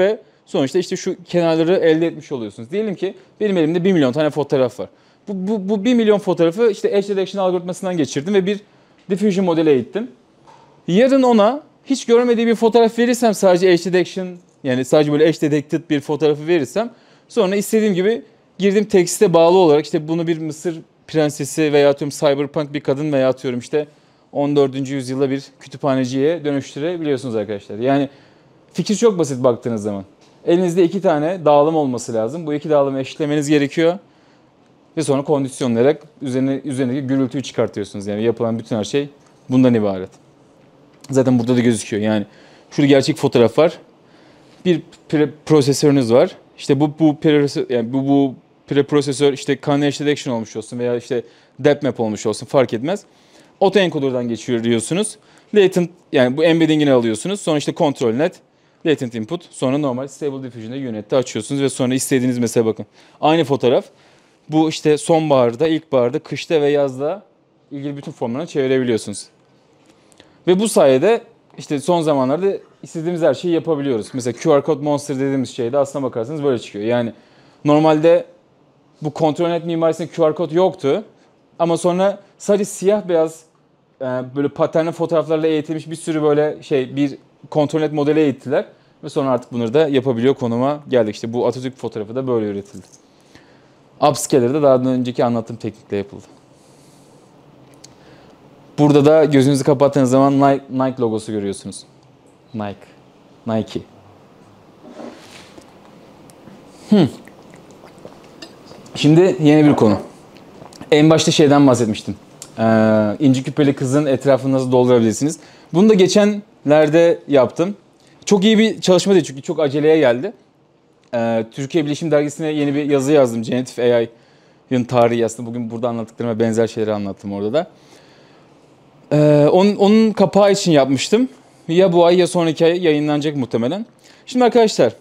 Sonuçta işte şu kenarları elde etmiş oluyorsunuz. Diyelim ki benim elimde bir milyon tane fotoğraf var. Bu, bu, bu bir milyon fotoğrafı işte Edge Detection algoritmasından geçirdim ve bir diffusion modeli eğittim. Yarın ona hiç görmediği bir fotoğraf verirsem, sadece Edge Detection, yani sadece böyle Edge Detected bir fotoğrafı verirsem, sonra istediğim gibi girdiğim tekste bağlı olarak işte bunu bir Mısır prensesi veya atıyorum cyberpunk bir kadın veya atıyorum işte on dördüncü yüzyılda bir kütüphaneciye dönüştürebiliyorsunuz arkadaşlar. Yani fikir çok basit baktığınız zaman. Elinizde iki tane dağılım olması lazım. Bu iki dağılımı eşitlemeniz gerekiyor. Ve sonra kondisyonlayarak üzerine, üzerindeki gürültüyü çıkartıyorsunuz. Yani yapılan bütün her şey bundan ibaret. Zaten burada da gözüküyor. Yani şurada gerçek fotoğraf var. Bir preprosesörünüz var. İşte bu bu pre, yani bu bu preprosesör işte Convection Detection olmuş olsun veya işte depth map olmuş olsun, fark etmez. Autoencoder'dan geçiriyorsunuz. Latent, yani bu embedding'ini alıyorsunuz. Sonra işte control net, latent input, sonra normal stable diffusion'da unit'te açıyorsunuz ve sonra istediğiniz, mesela bakın aynı fotoğraf. Bu işte sonbaharda, ilkbaharda, kışta ve yazda ilgili bütün formlarını çevirebiliyorsunuz. Ve bu sayede işte son zamanlarda istediğimiz her şeyi yapabiliyoruz. Mesela Q R Code Monster dediğimiz şeyde aslına bakarsanız böyle çıkıyor. Yani normalde bu kontrol net mimarisinde Q R Code yoktu. Ama sonra sadece siyah beyaz böyle paternli fotoğraflarla eğitilmiş bir sürü böyle şey bir kontrol net modeli eğittiler. Ve sonra artık bunları da yapabiliyor konuma geldik. İşte bu Atatürk fotoğrafı da böyle üretildi. Upscaler de daha önceki anlattığım teknikle yapıldı. Burada da gözünüzü kapattığınız zaman Nike, Nike logosu görüyorsunuz. Nike. Nike. Hmm. Şimdi yeni bir konu. En başta şeyden bahsetmiştim. Ee, inci küpeli kızın etrafını nasıl doldurabilirsiniz? Bunu da geçenlerde yaptım. Çok iyi bir çalışma değil çünkü çok aceleye geldi. Ee, Türkiye Bilişim Dergisi'ne yeni bir yazı yazdım. Generative A I'ın tarihi, aslında bugün burada anlattıklarıma benzer şeyleri anlattım orada da. Ee, onun, onun kapağı için yapmıştım. Ya bu ay ya sonraki ay yayınlanacak muhtemelen. Şimdi arkadaşlar,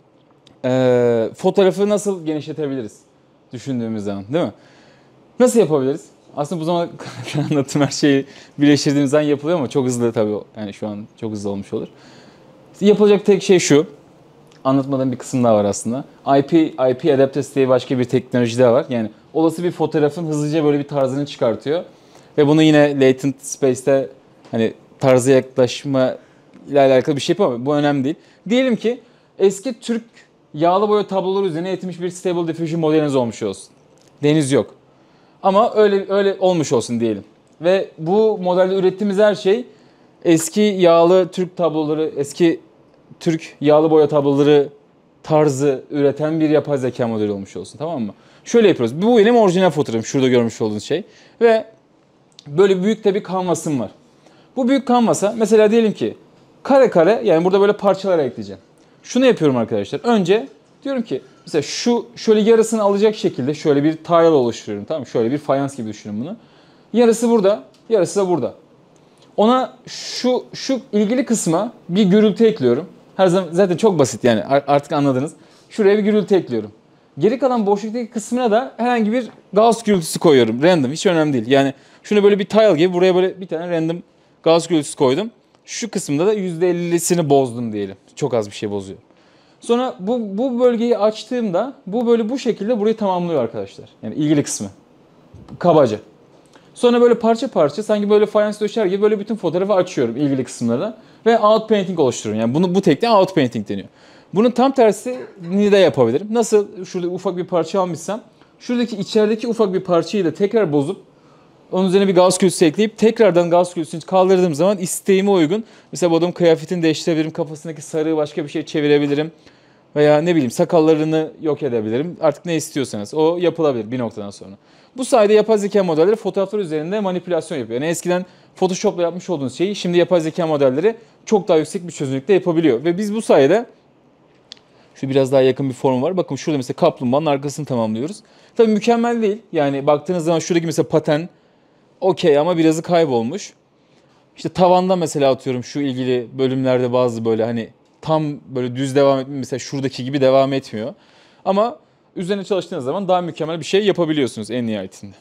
e, fotoğrafı nasıl genişletebiliriz düşündüğümüz zaman, değil mi? Nasıl yapabiliriz? Aslında bu zamana anlattığım her şeyi birleştirdiğimiz zaman yapılıyor ama çok hızlı tabii. Yani şu an çok hızlı olmuş olur. Yapılacak tek şey şu. Anlatmadığım bir kısım daha var aslında. I P, I P Adapters diye başka bir teknoloji daha var. Yani olası bir fotoğrafın hızlıca böyle bir tarzını çıkartıyor. Ve bunu yine latent space'te hani tarza yaklaşma ile alakalı bir şey yapamıyor. Bu önemli değil. Diyelim ki eski Türk yağlı boya tabloları üzerine eğitilmiş bir Stable Diffusion modeliniz olmuş olsun. Deniz yok. Ama öyle öyle olmuş olsun diyelim. Ve bu modelde ürettiğimiz her şey eski yağlı Türk tabloları, eski Türk yağlı boya tabloları tarzı üreten bir yapay zeka modeli olmuş olsun, tamam mı? Şöyle yapıyoruz. Bu benim orijinal fotoğrafım. Şurada görmüş olduğunuz şey. Ve böyle büyük de bir kanvasım var. Bu büyük kanvasa mesela diyelim ki kare kare, yani burada böyle parçalara ekleyeceğim. Şunu yapıyorum arkadaşlar. Önce diyorum ki mesela şu şöyle yarısını alacak şekilde şöyle bir tile oluşturuyorum. Tamam mı? Şöyle bir fayans gibi düşünün bunu. Yarısı burada, yarısı da burada. Ona şu şu ilgili kısma bir gürültü ekliyorum. Her zaman zaten çok basit, yani artık anladınız. Şuraya bir gürültü ekliyorum. Geri kalan boşluktaki kısmına da herhangi bir Gauss gürültüsü koyuyorum. Random, hiç önemli değil. Yani şunu böyle bir tile gibi buraya böyle bir tane random Gauss gürültüsü koydum. Şu kısımda da yüzde ellisini bozdum diyelim. Çok az bir şey bozuyor. Sonra bu, bu bölgeyi açtığımda bu böyle bu şekilde burayı tamamlıyor arkadaşlar. Yani ilgili kısmı. Kabaca. Sonra böyle parça parça sanki böyle fayans döşer gibi böyle bütün fotoğrafı açıyorum ilgili kısımlara ve outpainting oluşturuyorum. Yani bunu bu tekniğe outpainting deniyor. Bunun tam tersini de yapabilirim. Nasıl? Şurada ufak bir parça almışsam şuradaki içerideki ufak bir parçayı da tekrar bozup onun üzerine bir Gauss gürültüsü ekleyip tekrardan Gauss gürültüsünü kaldırdığım zaman isteğime uygun. Mesela bu adamın kıyafetini değiştirebilirim. Kafasındaki sarığı başka bir şey çevirebilirim. Veya ne bileyim sakallarını yok edebilirim. Artık ne istiyorsanız o yapılabilir bir noktadan sonra. Bu sayede yapay zeka modelleri fotoğraflar üzerinde manipülasyon yapıyor. Yani eskiden Photoshop'la yapmış olduğunuz şeyi şimdi yapay zeka modelleri çok daha yüksek bir çözünürlükte yapabiliyor. Ve biz bu sayede şu biraz daha yakın bir form var. Bakın şurada mesela kaplumbağanın arkasını tamamlıyoruz. Tabii mükemmel değil. Yani baktığınız zaman şuradaki mesela paten okey ama birazı kaybolmuş. İşte tavanda mesela atıyorum şu ilgili bölümlerde bazı böyle hani tam böyle düz devam etmiyor. Mesela şuradaki gibi devam etmiyor. Ama üzerine çalıştığınız zaman daha mükemmel bir şey yapabiliyorsunuz en nihayetinde.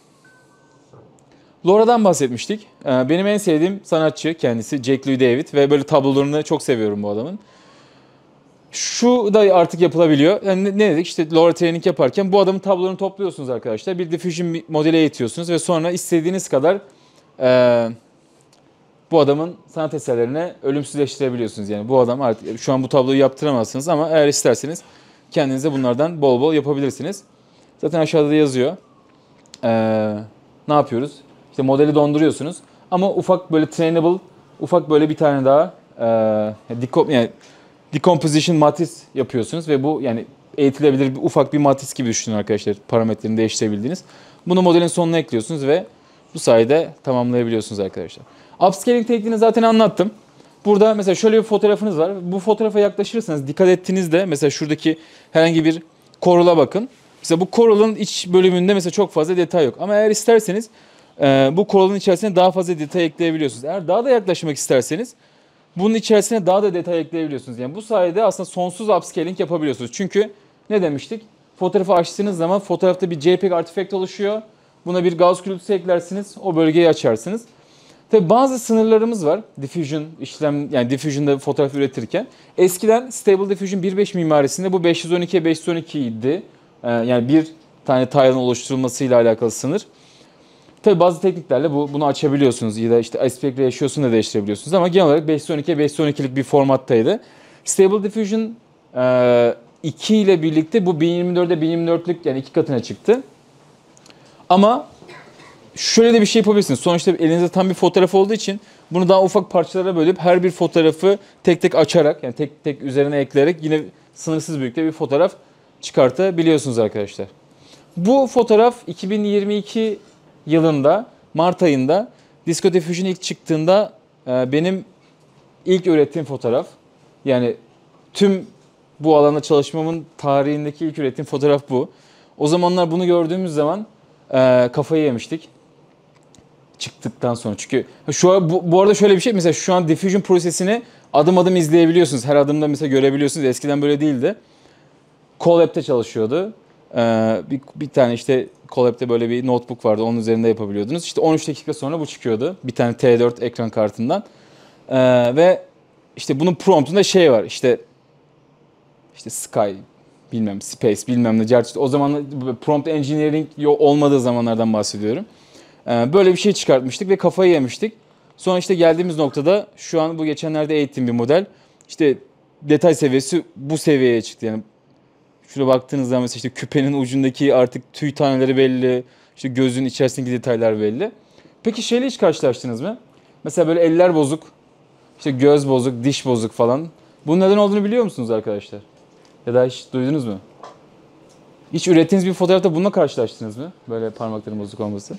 Laura'dan bahsetmiştik. Benim en sevdiğim sanatçı kendisi Jack Louis David ve böyle tablolarını çok seviyorum bu adamın. Şu da artık yapılabiliyor. Yani ne ne dedik? İşte LoRa training yaparken bu adamın tablolarını topluyorsunuz arkadaşlar. Bir diffusion modeli eğitiyorsunuz ve sonra istediğiniz kadar e, bu adamın sanat eserlerine ölümsüzleştirebiliyorsunuz. Yani bu adam artık şu an bu tabloyu yaptıramazsınız ama eğer isterseniz kendinize bunlardan bol bol yapabilirsiniz. Zaten aşağıda da yazıyor. Ee, ne yapıyoruz? İşte modeli donduruyorsunuz ama ufak böyle trainable, ufak böyle bir tane daha e, decom- yani decomposition matris yapıyorsunuz ve bu yani eğitilebilir bir, ufak bir matris gibi düşünün arkadaşlar, parametrelerini değiştirebildiğiniz. Bunu modelin sonuna ekliyorsunuz ve bu sayede tamamlayabiliyorsunuz arkadaşlar. Upscaling tekniğini zaten anlattım. Burada mesela şöyle bir fotoğrafınız var. Bu fotoğrafa yaklaşırsanız dikkat ettiğinizde mesela şuradaki herhangi bir Coral'a bakın. Mesela bu Coral'ın iç bölümünde mesela çok fazla detay yok. Ama eğer isterseniz e, bu Coral'ın içerisine daha fazla detay ekleyebiliyorsunuz. Eğer daha da yaklaşmak isterseniz bunun içerisine daha da detay ekleyebiliyorsunuz. Yani bu sayede aslında sonsuz upscaling yapabiliyorsunuz. Çünkü ne demiştik? Fotoğrafı açtığınız zaman fotoğrafta bir JPEG artifact oluşuyor. Buna bir Gauss gürültüsü eklersiniz. O bölgeyi açarsınız. Tabi bazı sınırlarımız var. Diffusion işlem yani diffusion'da fotoğraf üretirken. Eskiden Stable Diffusion bir nokta beş mimarisinde bu beş yüz on ikiye beş yüz on iki idi. Ee, yani bir tane tile'ın oluşturulmasıyla alakalı sınır. Tabi bazı tekniklerle bu, bunu açabiliyorsunuz ya da işte aspect ratio'sunu da değiştirebiliyorsunuz ama genel olarak beş yüz on ikiye beş yüz on ikilik bir formattaydı. Stable Diffusion e, iki ile birlikte bu bin yirmi dörde bin yirmi dörtlük yani iki katına çıktı. Ama şöyle de bir şey yapabilirsiniz. Sonuçta elinizde tam bir fotoğraf olduğu için bunu daha ufak parçalara bölüp her bir fotoğrafı tek tek açarak yani tek tek üzerine ekleyerek yine sınırsız büyüklükte bir fotoğraf çıkartabiliyorsunuz arkadaşlar. Bu fotoğraf iki bin yirmi iki yılında Mart ayında Disco Diffusion ilk çıktığında benim ilk ürettiğim fotoğraf. Yani tüm bu alanda çalışmamın tarihindeki ilk ürettiğim fotoğraf bu. O zamanlar bunu gördüğümüz zaman kafayı yemiştik. Çıktıktan sonra. Çünkü şu an bu, bu arada şöyle bir şey mesela şu an diffusion prosesini adım adım izleyebiliyorsunuz. Her adımda mesela görebiliyorsunuz. Eskiden böyle değildi. Colab'de çalışıyordu. Ee, bir, bir tane işte Colab'de böyle bir notebook vardı. Onun üzerinde yapabiliyordunuz. İşte on üç dakika sonra bu çıkıyordu. Bir tane T dört ekran kartından. Ee, ve işte bunun promptunda şey var. İşte işte Sky bilmem Space bilmem ne. O zaman prompt engineering olmadığı zamanlardan bahsediyorum. Böyle bir şey çıkartmıştık ve kafayı yemiştik. Sonra işte geldiğimiz noktada şu an bu geçenlerde eğittiğim bir model. İşte detay seviyesi bu seviyeye çıktı. Yani şuraya baktığınız zaman mesela işte küpenin ucundaki artık tüy taneleri belli. İşte gözün içerisindeki detaylar belli. Peki şeyle hiç karşılaştınız mı? Mesela böyle eller bozuk, işte göz bozuk, diş bozuk falan. Bunun neden olduğunu biliyor musunuz arkadaşlar? Ya da hiç duydunuz mu? Hiç ürettiğiniz bir fotoğrafta bununla karşılaştınız mı? Böyle parmakların bozuk olması.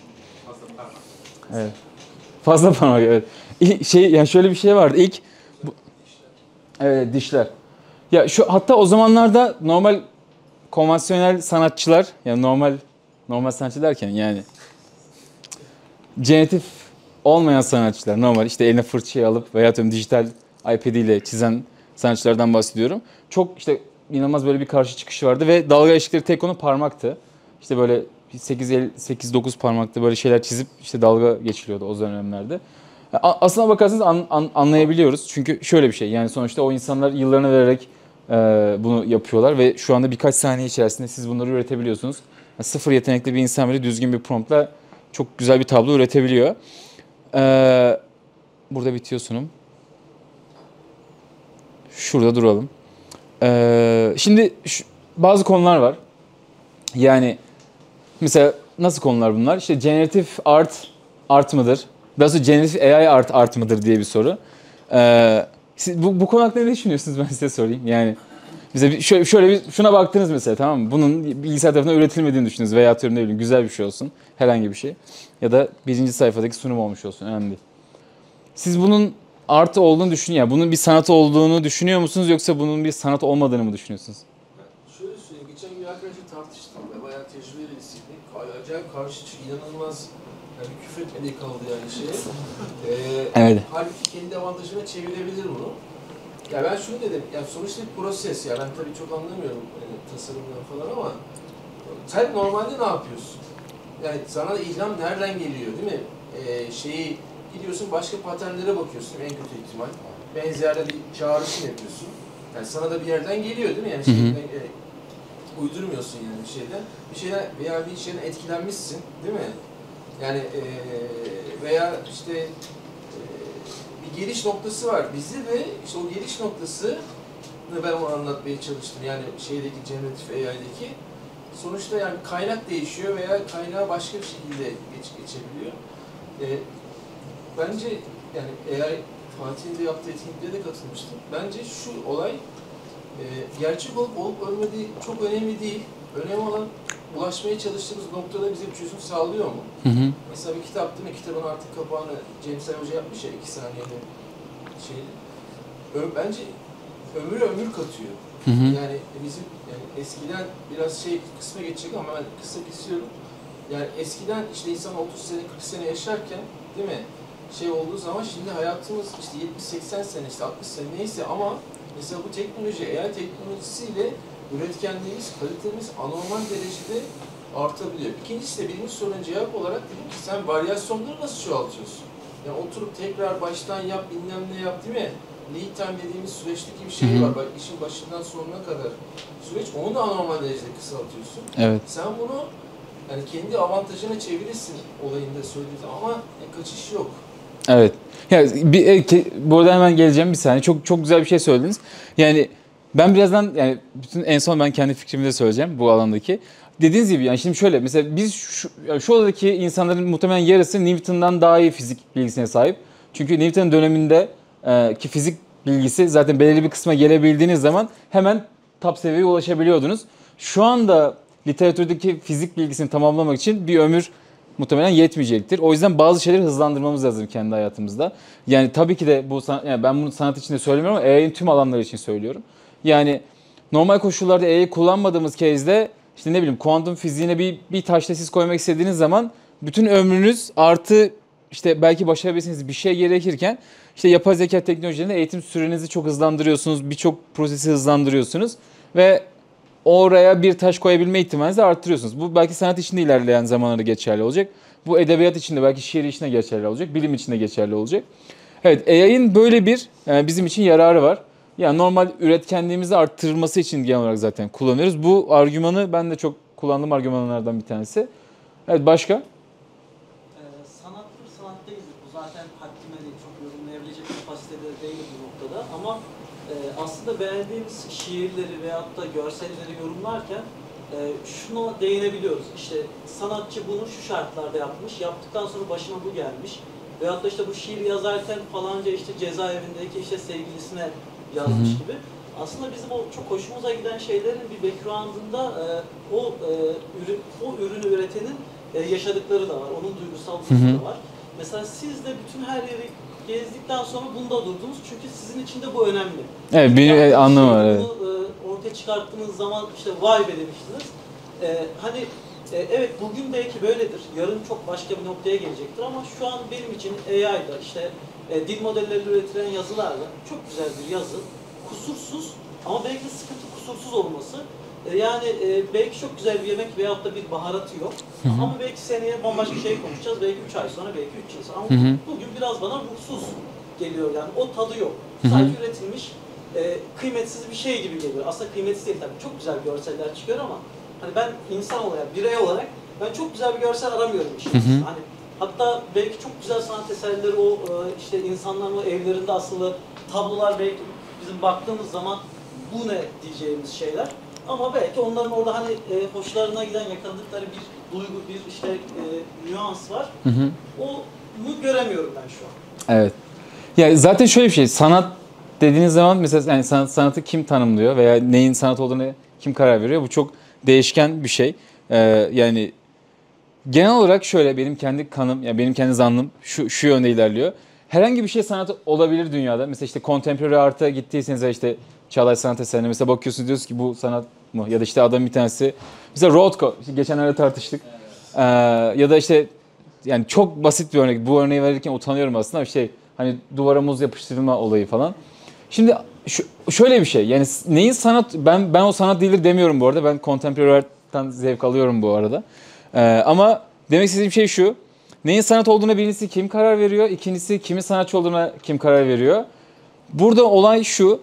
Evet. Fazla parmak evet. İlk şey yani şöyle bir şey vardı. İlk bu, evet dişler. Ya şu hatta o zamanlarda normal konvansiyonel sanatçılar yani normal normal sanatçı derken yani generatif olmayan sanatçılar normal işte eline fırçayı alıp veya dijital iPad ile çizen sanatçılardan bahsediyorum. Çok işte inanılmaz böyle bir karşı çıkışı vardı ve dalga geçtikleri tek konu parmaktı. İşte böyle sekiz dokuz parmakta böyle şeyler çizip işte dalga geçiliyordu o dönemlerde. Aslına bakarsanız an, an, anlayabiliyoruz. Çünkü şöyle bir şey yani sonuçta o insanlar yıllarını vererek e, bunu yapıyorlar ve şu anda birkaç saniye içerisinde siz bunları üretebiliyorsunuz. Yani sıfır yetenekli bir insan bile düzgün bir promptla çok güzel bir tablo üretebiliyor. E, burada bitiyor sunum. Şurada duralım. E, şimdi şu, bazı konular var. Yani mesela nasıl konular bunlar? İşte generatif art art mıdır? Daha sonra generatif A I art art mıdır diye bir soru. Ee, siz bu, bu konu hakkında ne düşünüyorsunuz ben size sorayım. Yani bize şöyle, şöyle bir şuna baktınız mesela tamam mı? Bunun bilgisayar tarafından üretilmediğini düşününüz veya atıyorum ne bileyim güzel bir şey olsun. Herhangi bir şey. Ya da birinci sayfadaki sunum olmuş olsun. Önemli değil. Siz bunun artı olduğunu düşünüyor. Yani bunun bir sanat olduğunu düşünüyor musunuz yoksa bunun bir sanat olmadığını mı düşünüyorsunuz? Şöyle söyleyeyim, geçen gün arkadaşlar tartıştım ve bayağı tecrübeli birisiydi. Acayip karşı çık, inanılmaz yani küfür etmediği kaldı yani şeye. Ee, Evet. Halbuki kendi avantajına çevirebilir bunu. Ya ben şunu dedim, yani sonuçta bir proses ya, ben tabii çok anlamıyorum yani tasarımdan falan ama sen normalde ne yapıyorsun? Yani sana da ilham nereden geliyor değil mi? Ee, şeyi gidiyorsun başka paternlere bakıyorsun en kötü ihtimal. Benzerle bir çağrışım yapıyorsun. Yani sana da bir yerden geliyor değil mi? Yani şeyden, e, uydurmuyorsun yani bir şeyden. Bir şeyden veya bir şeyden etkilenmişsin değil mi? Yani e, veya işte e, bir geliş noktası var. Bizi de işte o geliş noktası ben onu anlatmaya çalıştım. Yani şeydeki generatif A I'deki sonuçta yani kaynak değişiyor veya kaynağı başka bir şekilde geç, geçebiliyor. E, bence yani A I Fatih'in de yaptığı etkinliklere de katılmıştım. Bence şu olay e, gerçek olup olup ölmediği çok önemli değil. Önemli olan ulaşmaya çalıştığımız noktada bize bir çözüm sağlıyor mu? Hı hı. Mesela bir kitap değil mi? Kitabın artık kapağını Cem Say Hoca yapmış ya iki saniyede şeydi. Ö- bence ömüre ömür katıyor. Hı hı. Yani bizim yani eskiden biraz şey kısma geçecek ama ben kısa kesiyorum. Yani eskiden işte insan otuz sene kırk sene yaşarken değil mi? Şey olduğu zaman şimdi hayatımız işte yetmiş seksen sene işte altmış sene neyse ama mesela bu teknoloji, A I teknolojisiyle üretkenliğimiz, kalitemiz anormal derecede artabiliyor. İkincisi de birinci sorunun cevap olarak dedim ki sen varyasyonları nasıl çoğaltıyorsun? Yani oturup tekrar baştan yap, bilmem ne yap değil mi? Lead time dediğimiz süreçteki bir şey var. Bak işin başından sonuna kadar süreç. Onu da anormal derecede kısaltıyorsun. Evet. Sen bunu yani kendi avantajına çevirirsin olayında söylediğin ama yani kaçış yok. Evet. Ya bir e, ke- bu arada hemen geleceğim bir saniye. Çok çok güzel bir şey söylediniz. Yani ben birazdan yani bütün en son ben kendi fikrimi de söyleyeceğim bu alandaki. Dediğiniz gibi yani şimdi şöyle mesela biz şu, ya şu odadaki insanların muhtemelen yarısı Newton'dan daha iyi fizik bilgisine sahip. Çünkü Newton döneminde e, ki fizik bilgisi zaten belirli bir kısma gelebildiğiniz zaman hemen top seviyeye ulaşabiliyordunuz. Şu anda literatürdeki fizik bilgisini tamamlamak için bir ömür muhtemelen yetmeyecektir. O yüzden bazı şeyleri hızlandırmamız lazım kendi hayatımızda. Yani tabii ki de bu yani ben bunu sanat için de söylemiyorum ama A I'nin tüm alanları için söylüyorum. Yani normal koşullarda A I'yi kullanmadığımız kezde işte ne bileyim kuantum fiziğine bir bir taş tesis koymak istediğiniz zaman bütün ömrünüz artı işte belki başarabilseniz bir şey gerekirken işte yapay zeka teknolojilerinde eğitim sürenizi çok hızlandırıyorsunuz. Birçok prosesi hızlandırıyorsunuz ve oraya bir taş koyabilme ihtimalinizi arttırıyorsunuz. Bu belki sanat içinde ilerleyen zamanlarda geçerli olacak. Bu edebiyat içinde belki şiir içinde geçerli olacak. Bilim içinde geçerli olacak. Evet, A I'nin böyle bir yani bizim için yararı var. Yani normal üretkenliğimizi arttırması için genel olarak zaten kullanıyoruz. Bu argümanı ben de çok kullandığım argümanlardan bir tanesi. Evet, başka? Ee, sanattır, sanat değildir. Bu zaten haddime değil, çok yorumlayabilecek kapasitede değil bu noktada. Ama e, aslında beğendiğimiz şiirleri veyahut da görselleri yorumlarken e, şuna değinebiliyoruz. İşte sanatçı bunu şu şartlarda yapmış, yaptıktan sonra başına bu gelmiş. Veyahut da işte bu şiir yazarken falanca işte cezaevindeki işte sevgilisine yazmış gibi. Aslında bizim o çok hoşumuza giden şeylerin bir background'ında e, o e, ürün, o ürünü üretenin e, yaşadıkları da var. Onun duygusal boyutu da var. Mesela siz de bütün her yeri gezdikten sonra bunda durdunuz çünkü sizin için de bu önemli. Evet, bir Yaptığınız anlamı şeyi, var. Evet. Bunu e, ortaya çıkarttığınız zaman işte vay be demiştiniz. E, hani e, evet bugün belki böyledir, yarın çok başka bir noktaya gelecektir ama şu an benim için A I'da işte e, dil modelleriyle üretilen yazılarla çok güzel bir yazı, kusursuz ama belki de sıkıntı kusursuz olması. E, yani e, belki çok güzel bir yemek veyahut da bir baharatı yok. Hı hı. Ama belki seneye bambaşka şey konuşacağız. Belki üç ay sonra, belki üç yıl sonra. Ama Hı hı. bugün biraz bana ruhsuz geliyor yani. O tadı yok. Hı hı. Sadece üretilmiş, e, kıymetsiz bir şey gibi geliyor. Aslında kıymetsiz değil tabii. Çok güzel görseller çıkıyor ama hani ben insan olarak, birey olarak ben çok güzel bir görsel aramıyorum işte. Hı hı. Hani hatta belki çok güzel sanat eserleri o e, işte insanların o evlerinde asılı tablolar belki bizim baktığımız zaman bu ne diyeceğimiz şeyler. Ama belki onların orada hani e, hoşlarına giden yakaladıkları bir duygu, bir işte e, nüans var. Hı hı. Onu göremiyorum ben şu an. Evet. Ya zaten şöyle bir şey, sanat dediğiniz zaman mesela yani sanat, sanatı kim tanımlıyor veya neyin sanat olduğunu kim karar veriyor? Bu çok değişken bir şey. Ee, yani genel olarak şöyle benim kendi kanım, ya benim kendi zannım şu şu yönde ilerliyor. Herhangi bir şey sanat olabilir dünyada. Mesela işte contemporary art'a gittiyseniz ya işte çağdaş sanat eserine mesela bakıyorsunuz diyorsunuz ki bu sanat mı? Ya da işte adam bir tanesi mesela Rothko, işte geçenlerde tartıştık. Ee, ya da işte yani çok basit bir örnek. Bu örneği verirken utanıyorum aslında. Şey hani duvara muz yapıştırma olayı falan. Şimdi şu, şöyle bir şey. Yani neyin sanat ben ben o sanat değildir demiyorum bu arada. Ben contemporary art'tan zevk alıyorum bu arada. Ee, ama demek istediğim şey şu. Neyin sanat olduğuna birincisi kim karar veriyor? İkincisi kimin sanatçı olduğuna kim karar veriyor? Burada olay şu.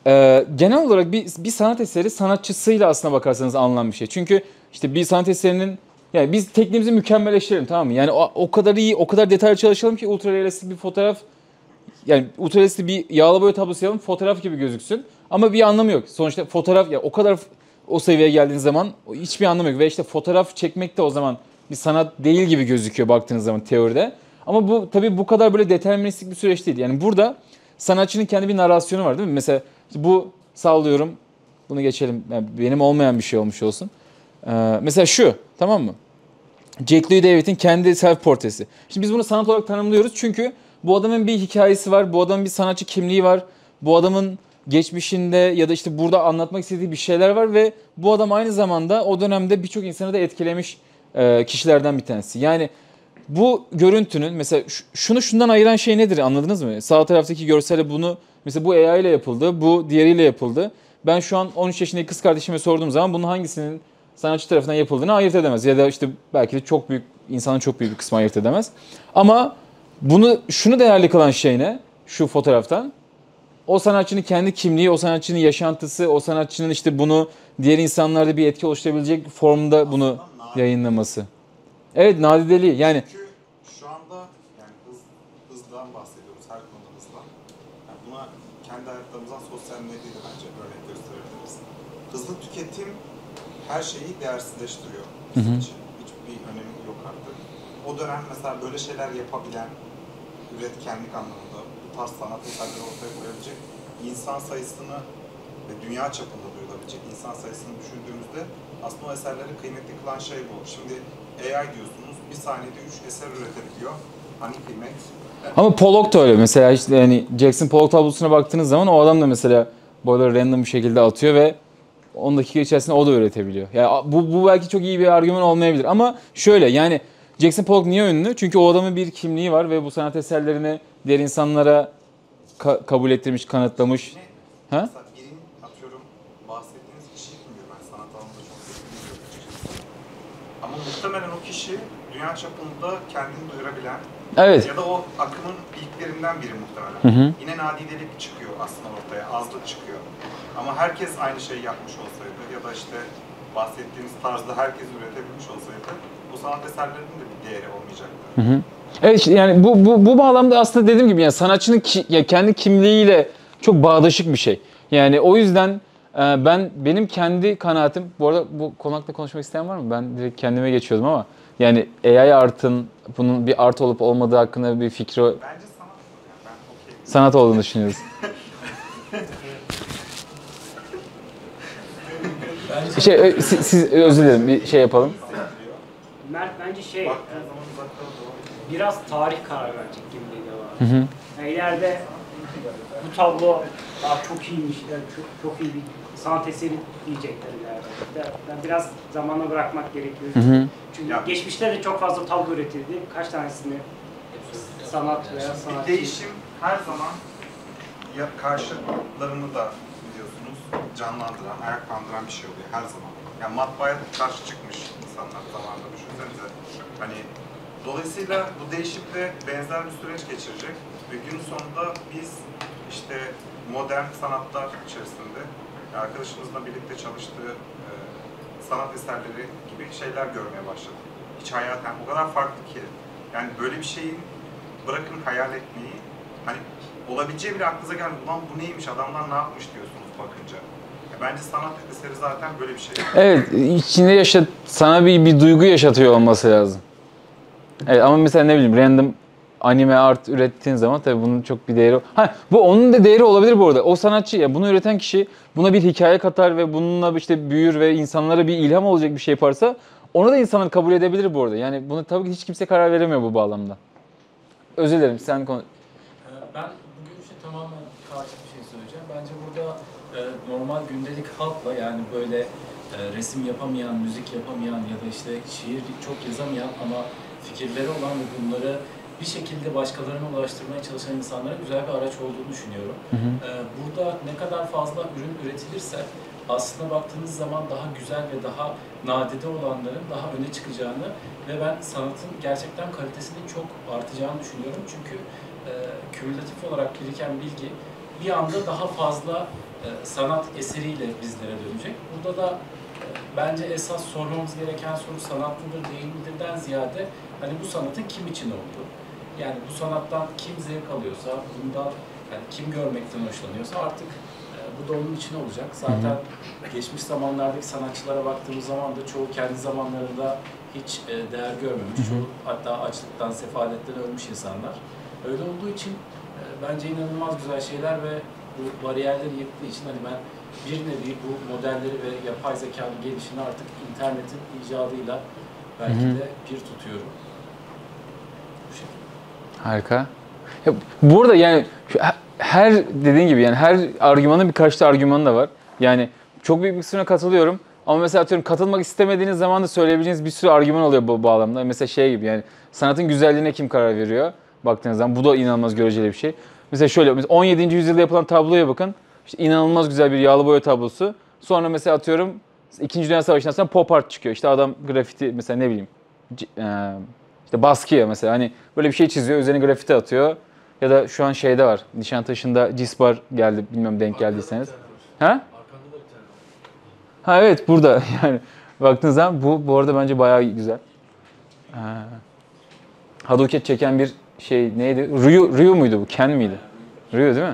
Ee, genel olarak bir, bir sanat eseri sanatçısıyla aslına bakarsanız alınan bir şey. Çünkü işte bir sanat eserinin, yani biz tekniğimizi mükemmelleştirelim, tamam mı? Yani o, o kadar iyi, o kadar detaylı çalışalım ki ultra realistik bir fotoğraf, yani ultra realistik bir yağlı boya tablosu yapalım, fotoğraf gibi gözüksün. Ama bir anlamı yok. Sonuçta fotoğraf, ya o kadar o seviyeye geldiğiniz zaman hiçbir anlamı yok. Ve işte fotoğraf çekmek de o zaman bir sanat değil gibi gözüküyor baktığınız zaman teoride. Ama bu tabii bu kadar böyle deterministik bir süreç değil. Yani burada sanatçının kendi bir narrasyonu var değil mi? Mesela işte bu, sallıyorum, bunu geçelim. Yani benim olmayan bir şey olmuş olsun. Ee, mesela şu, tamam mı? Jack Louis David'in kendi self portresi. Şimdi biz bunu sanat olarak tanımlıyoruz çünkü bu adamın bir hikayesi var, bu adamın bir sanatçı kimliği var, bu adamın geçmişinde ya da işte burada anlatmak istediği bir şeyler var ve bu adam aynı zamanda o dönemde birçok insanı da etkilemiş e, kişilerden bir tanesi. Yani bu görüntünün mesela şunu şundan ayıran şey nedir, anladınız mı? Sağ taraftaki görsele bunu, mesela bu A I ile yapıldı, bu diğeriyle yapıldı. Ben şu an on üç yaşındaki kız kardeşime sorduğum zaman bunun hangisinin sanatçı tarafından yapıldığını ayırt edemez. Ya da işte belki de çok büyük, insanın çok büyük bir kısmı ayırt edemez. Ama bunu, şunu değerli kılan şey ne? Şu fotoğraftan. O sanatçının kendi kimliği, o sanatçının yaşantısı, o sanatçının işte bunu diğer insanlarda bir etki oluşturabilecek formda bunu yayınlaması. Evet, nadideliği. Yani Çünkü şu anda yani hız, hızdan bahsediyoruz, her konuda hızdan. Yani buna kendi hayatlarımızdan sosyal medyayla bence örnek gösterebiliriz. Hızlı tüketim her şeyi değersizleştiriyor bizim için. Hiçbir önemi yok artık. O dönem mesela böyle şeyler yapabilen, üretkenlik anlamında bu tarz sanat eserleri ortaya koyabilecek insan sayısını ve dünya çapında duyulabilecek insan sayısını düşündüğümüzde aslında o eserleri kıymetli kılan şey bu. Şimdi A I diyorsunuz, bir saniyede üç eser üretebiliyor. Hani kıymet? ama Pollock da öyle mesela, işte yani Jackson Pollock tablosuna baktığınız zaman o adam da mesela böyle random bir şekilde atıyor ve on dakika içerisinde o da üretebiliyor. Yani bu, bu belki çok iyi bir argüman olmayabilir ama şöyle, yani Jackson Pollock niye ünlü? Çünkü o adamın bir kimliği var ve bu sanat eserlerini diğer insanlara ka- kabul ettirmiş, kanıtlamış. Ne? Ha? Mesela birinin, atıyorum, bahsettiğiniz kişiyi bilmiyorum, ben sanat alanında çok bilmiyorum açıkçası. Ama muhtemelen o kişi dünya çapında kendini duyurabilen, Evet. ya da o akımın ilklerinden biri muhtemelen. Hı hı. Yine nadidelik çıkıyor aslında ortaya, azlık çıkıyor. Ama herkes aynı şeyi yapmış olsaydı ya da işte bahsettiğimiz tarzda herkes üretebilmiş olsaydı bu sanat eserlerinin de bir değeri olmayacaktı. Hı hı. Evet, işte yani bu bu bu bağlamda aslında dediğim gibi yani sanatçının ki, ya kendi kimliğiyle çok bağdaşık bir şey. Yani o yüzden e, ben benim kendi kanaatim, bu arada bu konu hakkında konuşmak isteyen var mı? Ben direkt kendime geçiyordum ama yani A I art'ın bunun bir art olup olmadığı hakkında bir fikri, Bence sanat, yani ben okey. sanat olduğunu düşünüyoruz. Şey, ö- siz, siz özür dilerim, bir şey yapalım. Mert bence şey, e, Baktığın zaman uzaktan doğru. biraz tarih karar verecek gibi de var. Hı hı. Yani ileride bu tablo daha çok iyiymiş, yani çok, çok iyi bir sanat eseri diyecekler ileride. Yani biraz zamana bırakmak gerekiyor. Hı hı. Çünkü Ya- geçmişte de çok fazla tablo üretildi. Kaç tanesini sanat veya Bir sanatçı... değişim her zaman ya karşılarını da biliyorsunuz canlandıran, ayaklandıran bir şey oluyor her zaman. Yani matbaaya karşı çıkmış insanlar zamanında, düşünsenize. Hani dolayısıyla bu değişimle benzer bir süreç geçirecek ve günün sonunda biz işte modern sanatlar içerisinde arkadaşımızla birlikte çalıştığı e, sanat eserleri gibi şeyler görmeye başladık. Hiç hayaten o kadar farklı ki. Yani böyle bir şeyin, bırakın hayal etmeyi, hani olabileceği bile aklınıza gelmiyor. Ulan bu neymiş, adamlar ne yapmış diyorsunuz bakınca. Ya bence sanat eseri zaten böyle bir şey. Evet, içinde yaşat, sana bir, bir duygu yaşatıyor olması lazım. Evet, ama mesela ne bileyim random anime art ürettiğin zaman tabii bunun çok bir değeri... Ha, bu onun da değeri olabilir bu arada. O sanatçı, ya bunu üreten kişi buna bir hikaye katar ve bununla işte büyür ve insanlara bir ilham olacak bir şey yaparsa onu da insanlar kabul edebilir bu arada. Yani bunu tabii ki hiç kimse karar veremiyor bu bağlamda. Özür dilerim, sen konu... Ee, Ben bugün işte tamamen karşı bir şey söyleyeceğim. Bence burada e, normal gündelik halkla, yani böyle e, resim yapamayan, müzik yapamayan ya da işte şiir çok yazamayan ama fikirleri olan ve bunları bir şekilde başkalarına ulaştırmaya çalışan insanlara güzel bir araç olduğunu düşünüyorum. Hı hı. Ee, Burada ne kadar fazla ürün üretilirse aslında baktığınız zaman daha güzel ve daha nadide olanların daha öne çıkacağını ve ben sanatın gerçekten kalitesinin çok artacağını düşünüyorum. Çünkü e, kümülatif olarak biriken bilgi bir anda daha fazla e, sanat eseriyle bizlere dönecek. Burada da e, bence esas sormamız gereken soru sanat mıdır değil midirden ziyade hani bu sanatın kim için olduğu. Yani bu sanattan kim zevk alıyorsa, bundan yani kim görmekten hoşlanıyorsa artık e, bu da onun için olacak. Zaten geçmiş zamanlardaki sanatçılara baktığımız zaman da çoğu kendi zamanlarında hiç e, değer görmemiş. Çoğu hatta açlıktan, sefaletten ölmüş insanlar. Öyle olduğu için e, bence inanılmaz güzel şeyler ve bu bariyerleri yıktığı için hani ben bir nevi bu modelleri ve yapay zekanın gelişini artık internetin icadıyla belki de bir tutuyorum. Bu şekilde. Harika. Ya, burada yani şu her dediğin gibi yani her argümanın bir karşıtı argümanı da var. Yani çok büyük bir kısmına katılıyorum. Ama mesela atıyorum katılmak istemediğiniz zaman da söyleyebileceğiniz bir sürü argüman oluyor bu bağlamda. Mesela şey gibi yani sanatın güzelliğine kim karar veriyor baktığınız zaman bu da inanılmaz göreceli bir şey. Mesela şöyle mesela on yedinci yüzyılda yapılan tabloya bakın. İşte inanılmaz güzel bir yağlı boya tablosu. Sonra mesela atıyorum İkinci Dünya Savaşı'ndan sonra pop art çıkıyor. İşte adam grafiti mesela ne bileyim işte baskıya mesela hani böyle bir şey çiziyor üzerine grafiti atıyor. Ya da şu an şeyde var Nişantaşı'nda Cisbar geldi bilmem denk geldiyseniz. Ha? Ha evet burada yani baktığınız zaman bu bu arada bence bayağı güzel. Ee, Hadoket çeken bir şey neydi? Ryu, Ryu muydu bu? Ken miydi? Ryu değil mi?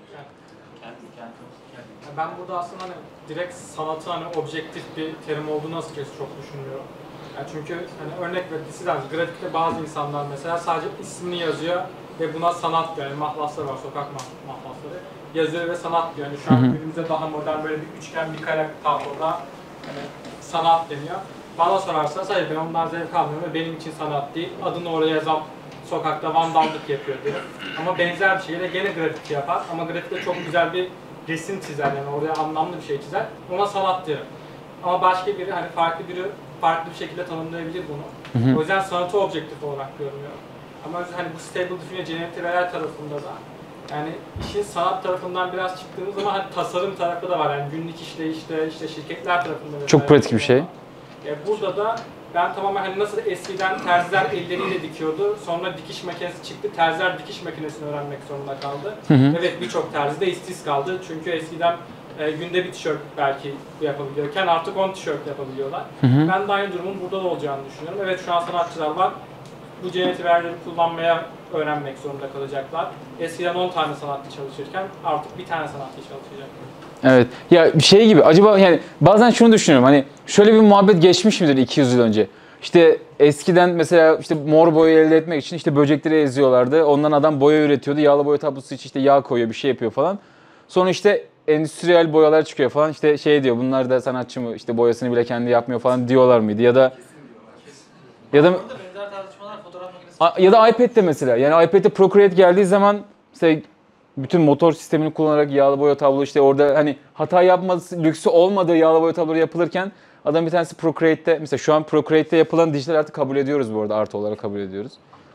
Ben burada aslında hani direkt sanatı hani objektif bir terim olduğunu açıkçası çok düşünmüyorum. Yani çünkü hani örnek verisi lazım. Grafikte bazı insanlar mesela sadece ismini yazıyor ve buna sanat diyor. Yani mahlaslar var, sokak mah- mahlasları. Yazıyor ve sanat diyor. Yani şu an günümüzde daha modern böyle bir üçgen bir kare tabloda hani sanat deniyor. Bana sorarsanız hayır ben ondan zevk almıyorum ve benim için sanat değil. Adını oraya yazan sokakta vandallık yapıyor diyor. Ama benzer bir şeyle gene grafik yapar ama grafikte çok güzel bir resim çizer yani oraya anlamlı bir şey çizer. Ona sanat derim. Ama başka biri hani farklı biri farklı bir şekilde tanımlayabilir bunu. Hı hı. O yüzden sanatı objektif olarak görmüyorum. Ama hani bu stable diffusion generative A I tarafında da yani işin sanat tarafından biraz çıktığımız zaman hani tasarım tarafı da var. Yani günlük işleyişte işte şirketler tarafında. Çok pratik bir şey. E burada da ben tamamen hani nasıl eskiden terziler elleriyle dikiyordu, sonra dikiş makinesi çıktı, terziler dikiş makinesini öğrenmek zorunda kaldı. Hı hı. Evet birçok terzi de işsiz kaldı çünkü eskiden e, günde bir tişört belki yapabiliyorken artık on tişört yapabiliyorlar. Hı hı. Ben de aynı durumun burada da olacağını düşünüyorum. Evet şu an sanatçılar var, bu generatif verileri kullanmaya öğrenmek zorunda kalacaklar. Eskiden on tane sanatçı çalışırken artık bir tane sanatçı çalışacak. Evet. Ya şey gibi acaba yani bazen şunu düşünüyorum hani şöyle bir muhabbet geçmiş midir iki yüz yıl önce? İşte eskiden mesela işte mor boya elde etmek için işte böcekleri eziyorlardı. Ondan adam boya üretiyordu. Yağlı boya tablosu için işte yağ koyuyor, bir şey yapıyor falan. Sonra işte endüstriyel boyalar çıkıyor falan. İşte şey diyor bunlar da sanatçı mı? İşte boyasını bile kendi yapmıyor falan diyorlar mıydı? Ya da ya da benzer tartışmalar fotoğraf makinesi. Ya da iPad'de mesela. Yani iPad'de Procreate geldiği zaman mesela bütün motor sistemini kullanarak yağlı boya tablo işte orada hani hata yapması lüksü olmadığı yağlı boya tabloları yapılırken adam bir tanesi Procreate'te mesela şu an Procreate'te yapılan dijital artık kabul ediyoruz bu arada artı olarak kabul ediyoruz.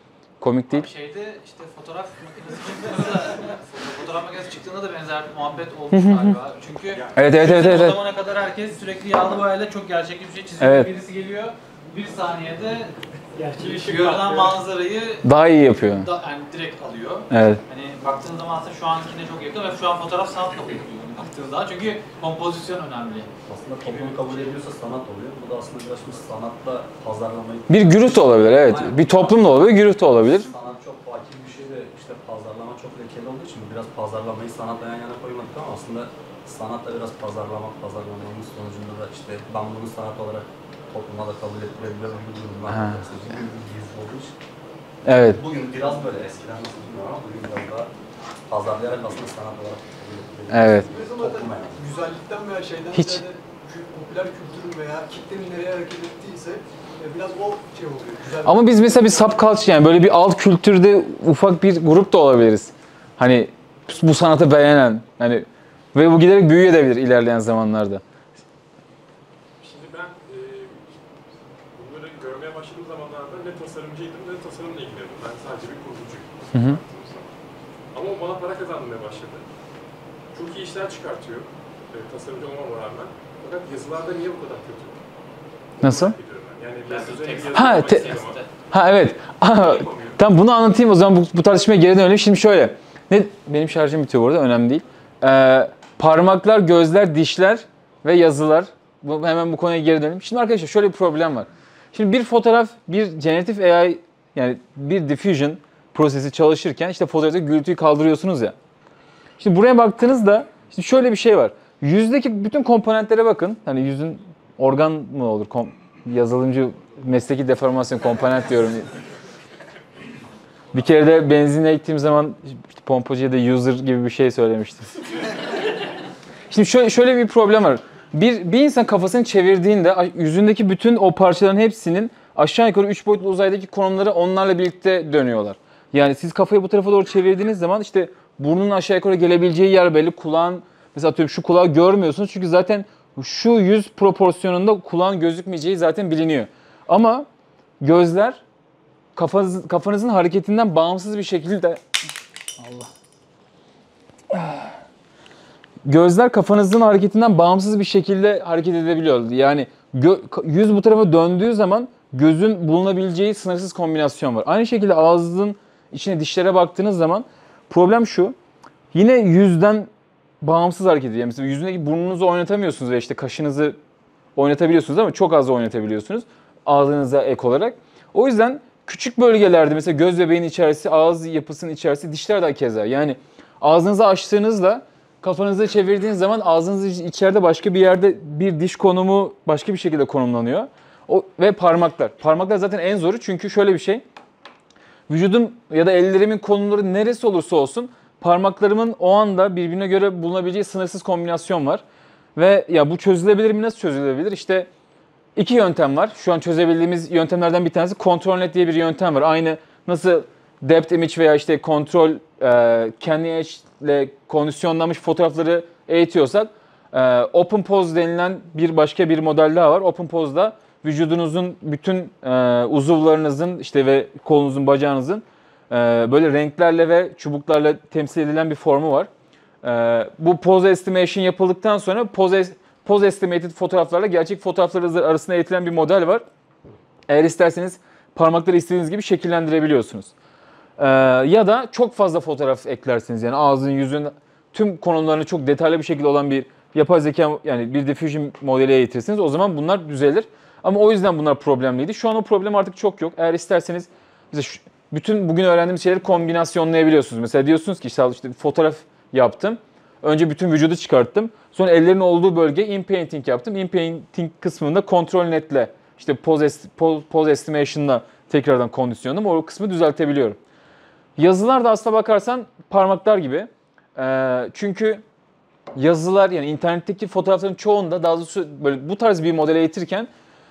Komik değil. Abi şeyde işte fotoğraf makinesi çıktığında da fotoğraf makinesi çıktığında da benzer bir muhabbet olmuş galiba. Çünkü evet evet evet evet. O zamana kadar herkes sürekli yağlı boyayla çok gerçekçi bir şey çiziyor. Evet. Birisi geliyor bir saniyede Gerçi görünen manzarayı daha iyi yapıyor. Da, yani direkt alıyor. Evet. Hani baktığın zaman aslında şu ankine çok yakın ve şu an fotoğraf sanat kabul ediyor baktığın zaman çünkü kompozisyon önemli. Aslında toplum kabul ediyorsa sanat oluyor. Bu da aslında biraz şimdi sanatla pazarlamayı... Bir güruh da olabilir evet. Aynen. Bir toplum da olabilir, güruh da olabilir. Sanat çok fakir bir şey de işte pazarlama çok lekeli olduğu için biraz pazarlamayı sanatla yan yana koymadık ama aslında sanatla biraz pazarlamak, pazarlamanın sonucunda da işte ben bunu sanat olarak topluma da kabul ettirebiliyorum bu durumlar. Olduğu için. Evet. Bugün biraz böyle eskiden nasıl bilmiyorum ama bugün biraz daha pazarlayarak aslında sanat olarak kabul ettirebiliyorum. Evet. Topluma yani. Güzellikten veya şeyden Hiç. ziyade popüler kültürün veya kitlenin nereye hareket ettiyse biraz o şey oluyor. Güzel. Ama biz mesela bir subculture yani böyle bir alt kültürde ufak bir grup da olabiliriz. Hani bu sanatı beğenen hani ve bu giderek büyüyebilir ilerleyen zamanlarda. Şimdi ben e, bunları görmeye başladığım zamanlarda ne tasarımcıydım ne tasarımla ilgileniyordum. Ben sadece bir kurgucuydum. Hı hı. Ama o bana para kazandırmaya başladı. Çok iyi işler çıkartıyor e, tasarımcı olmama rağmen. Fakat yazılarda niye bu kadar kötü? Nasıl? Yani ben üzerine bir yazı Ha, yapmak te- istedim ama Ha evet. Aha, tamam bunu anlatayım o zaman bu, bu tartışmaya geri dönelim. Şimdi şöyle. Ne benim şarjım bitiyor bu arada önemli değil. Ee, Parmaklar, gözler, dişler ve yazılar. Bu, hemen bu konuya geri dönelim. Şimdi arkadaşlar şöyle bir problem var. Şimdi bir fotoğraf, bir generatif A I yani bir diffusion prosesi çalışırken işte fotoğraftaki gürültüyü kaldırıyorsunuz ya. Şimdi buraya baktığınızda işte şöyle bir şey var. Yüzdeki bütün komponentlere bakın. Hani yüzün organ mı olur? Kom yazılımcı mesleki deformasyon komponent diyorum. Bir kere de benzinle gittiğim zaman işte pompacıya da user gibi bir şey söylemiştim. Şimdi şöyle, şöyle bir problem var. Bir, bir insan kafasını çevirdiğinde yüzündeki bütün o parçaların hepsinin aşağı yukarı üç boyutlu uzaydaki konumları onlarla birlikte dönüyorlar. Yani siz kafayı bu tarafa doğru çevirdiğiniz zaman işte burnun aşağı yukarı gelebileceği yer belli. Kulağın, mesela atıyorum şu kulağı görmüyorsunuz çünkü zaten şu yüz proporsiyonunda kulağın gözükmeyeceği zaten biliniyor. Ama gözler kafanız, kafanızın hareketinden bağımsız bir şekilde Allah. Gözler kafanızın hareketinden bağımsız bir şekilde hareket edebiliyor. Yani yüz bu tarafa döndüğü zaman gözün bulunabileceği sınırsız kombinasyon var. Aynı şekilde ağzın içine, dişlere baktığınız zaman problem şu. Yine yüzden bağımsız hareket ediyor. Mesela yüzündeki burnunuzu oynatamıyorsunuz ve işte kaşınızı oynatabiliyorsunuz ama çok az oynatabiliyorsunuz ağzınıza ek olarak. O yüzden küçük bölgelerde mesela göz bebeğinin içerisi, ağız yapısının içerisi, dişler de keza. Yani ağzınızı açtığınızla kafanızı çevirdiğiniz zaman ağzınız içeride başka bir yerde bir diş konumu başka bir şekilde konumlanıyor. O, ve parmaklar. Parmaklar zaten en zoru çünkü şöyle bir şey. Vücudum ya da ellerimin konumları neresi olursa olsun parmaklarımın o anda birbirine göre bulunabileceği sınırsız kombinasyon var. Ve ya bu çözülebilir mi? Nasıl çözülebilir? İşte iki yöntem var. Şu an çözebildiğimiz yöntemlerden bir tanesi ControlNet diye bir yöntem var. Aynı nasıl depth image veya işte kontrol e, kendi ile kondisyonlanmış fotoğrafları eğitiyorsak e, Open Pose denilen bir başka bir model daha var. Open Pose'da vücudunuzun bütün e, uzuvlarınızın işte ve kolunuzun, bacağınızın e, böyle renklerle ve çubuklarla temsil edilen bir formu var. E, bu pose estimation yapıldıktan sonra pose, pose estimated fotoğraflarla gerçek fotoğraflar arasında eğitilen bir model var. Eğer isterseniz parmakları istediğiniz gibi şekillendirebiliyorsunuz. Ee, ya da çok fazla fotoğraf eklersiniz. Yani ağzın, yüzün tüm konumlarını çok detaylı bir şekilde olan bir yapay zeka yani bir diffusion modeli eğitirsiniz. O zaman bunlar düzelir. Ama o yüzden bunlar problemliydi. Şu an o problem artık çok yok. Eğer isterseniz şu, bütün bugün öğrendiğimiz şeyleri kombinasyonlayabiliyorsunuz. Mesela diyorsunuz ki işte, işte fotoğraf yaptım. Önce bütün vücudu çıkarttım. Sonra ellerin olduğu bölge in-painting yaptım. In-painting kısmında ControlNet'le işte pose, est pose, pose estimation'la tekrardan kondisyonladım. O kısmı düzeltebiliyorum. Yazılar da aslına bakarsan parmaklar gibi. Ee, çünkü yazılar yani internetteki fotoğrafların çoğunda daha doğrusu böyle bu tarz bir model eğitirken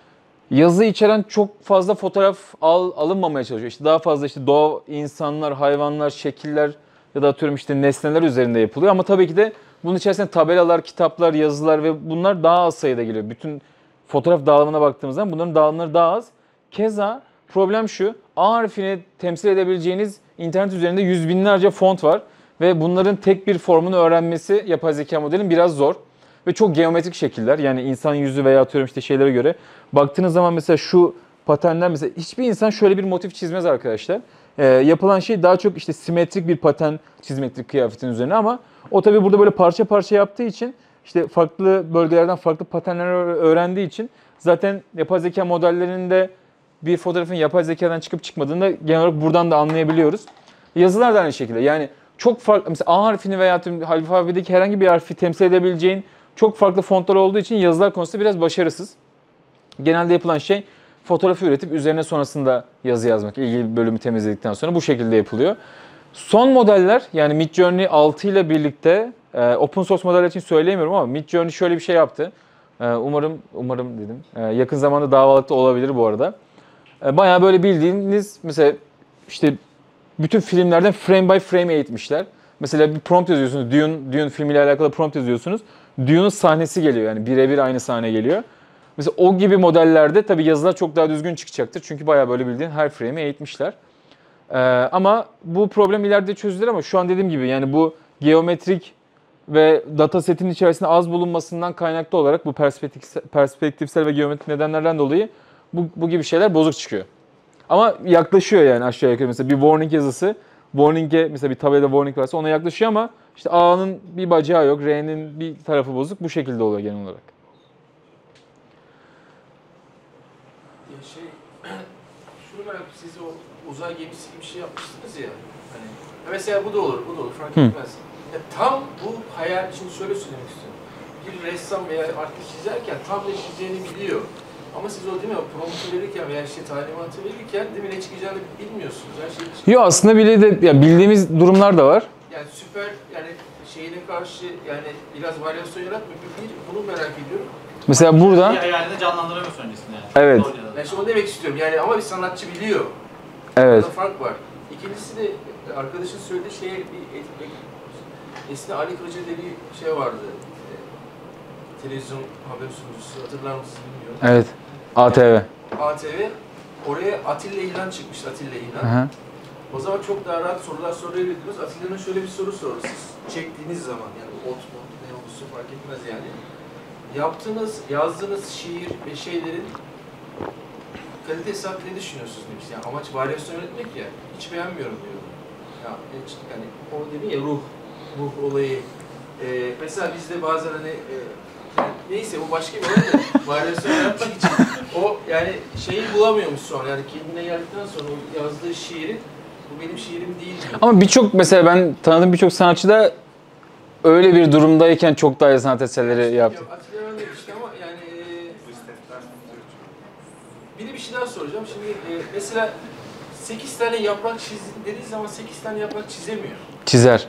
yazı içeren çok fazla fotoğraf al, alınmamaya çalışıyor. İşte daha fazla işte doğa, insanlar, hayvanlar, şekiller ya da atıyorum işte nesneler üzerinde yapılıyor. Ama tabii ki de bunun içerisinde tabelalar, kitaplar, yazılar ve bunlar daha az sayıda geliyor. Bütün fotoğraf dağılımına baktığımız zaman bunların dağılımları daha az. Keza problem şu, A harfini temsil edebileceğiniz internet üzerinde yüz binlerce font var. Ve bunların tek bir formunu öğrenmesi yapay zeka modelinin biraz zor. Ve çok geometrik şekiller. Yani insan yüzü veya atıyorum işte şeylere göre. Baktığınız zaman mesela şu paternler mesela hiçbir insan şöyle bir motif çizmez arkadaşlar. Ee, yapılan şey daha çok işte simetrik bir patern çizmektir kıyafetin üzerine ama o tabii burada böyle parça parça yaptığı için işte farklı bölgelerden farklı paternler öğrendiği için zaten yapay zeka modellerinde bir fotoğrafın yapay zekadan çıkıp çıkmadığını da genel olarak buradan da anlayabiliyoruz. Yazılar da aynı şekilde. Yani çok farklı mesela A harfini veya alfabedeki herhangi bir harfi temsil edebileceğin çok farklı fontlar olduğu için yazılar konusunda biraz başarısız. Genelde yapılan şey fotoğrafı üretip üzerine sonrasında yazı yazmak. İlgili bölümü temizledikten sonra bu şekilde yapılıyor. Son modeller yani Midjourney altı ile birlikte e, open source modeller için söyleyemiyorum ama Midjourney şöyle bir şey yaptı. E, umarım umarım dedim. E, yakın zamanda davalıkta olabilir bu arada. E, bayağı böyle bildiğiniz mesela işte bütün filmlerden frame by frame eğitmişler. Mesela bir prompt yazıyorsunuz. Dune, Dune filmiyle alakalı prompt yazıyorsunuz. Dune'un sahnesi geliyor yani birebir aynı sahne geliyor. Mesela o gibi modellerde tabii yazılar çok daha düzgün çıkacaktır. Çünkü bayağı böyle bildiğin her frame'i eğitmişler. Ee, ama bu problem ileride çözülür ama şu an dediğim gibi yani bu geometrik ve datasetin içerisinde az bulunmasından kaynaklı olarak bu perspektifsel, perspektifsel ve geometrik nedenlerden dolayı bu, bu gibi şeyler bozuk çıkıyor. Ama yaklaşıyor yani aşağı yukarı mesela bir warning yazısı warning'e mesela bir tabelada warning varsa ona yaklaşıyor ama işte A'nın bir bacağı yok, R'nin bir tarafı bozuk. Bu şekilde oluyor genel olarak. Ya şey, şunu merak ettim, siz o uzay gemisi gibi bir şey yapmıştınız ya. Hani mesela bu da olur, bu da olur, fark Hı. etmez. Ya tam bu hayal, şimdi şöyle söylemek istiyorum. Bir ressam veya artist çizerken tam ne çizeceğini biliyor. Ama siz o değil mi, o promptu verirken veya işte talimatı verirken değil mi ne çıkacağını bilmiyorsunuz. Her şey çıkıyor. Yok aslında bile de ya bildiğimiz durumlar da var. Yani süper, yani şeyine karşı yani biraz varyasyon yaratmıyor. Bir, bir bunu merak ediyorum. Mesela burada Bir hayalini canlandıramıyorsun öncesinde yani. Evet. Doğru ya da. Ben işte onu demek istiyorum yani ama bir sanatçı biliyor. evet. Burada fark var. İkincisi de arkadaşın söylediği şeye bir et, et, Esna Ali Kılıç'a dediği şey vardı. E, televizyon haber sunucusu hatırlar mısınız bilmiyorum. Evet. A T V. A T V oraya Atilla İlhan çıkmış, Atilla İlhan. Hı hı. O zaman çok daha rahat sorular sorabilirdiniz. Atilla'nın şöyle bir soru sordu. Siz çektiğiniz zaman yani ot mu ne olursa fark etmez yani. Yaptığınız, yazdığınız şiir ve şeylerin kalitesi hakkında ne düşünüyorsunuz demiş. Yani amaç varyasyon üretmek ya. Hiç beğenmiyorum diyor. Ya hiç, yani o dedi ya ruh, ruh olayı. Ee, mesela bizde bazen hani e, yani neyse o başka bir olay da varyasyon yaratmak için o yani şeyi bulamıyormuş sonra yani kendine geldikten sonra o yazdığı şiiri bu benim şiirim değil diyor. Ama birçok mesela ben tanıdığım birçok sanatçı da öyle bir durumdayken çok daha iyi sanat eserleri yaptı. Ya, Atilla öyle işte ama yani e, bir de bir şey daha soracağım. Şimdi e, mesela sekiz tane yaprak çiz dediği zaman sekiz tane yaprak çizemiyor. Çizer.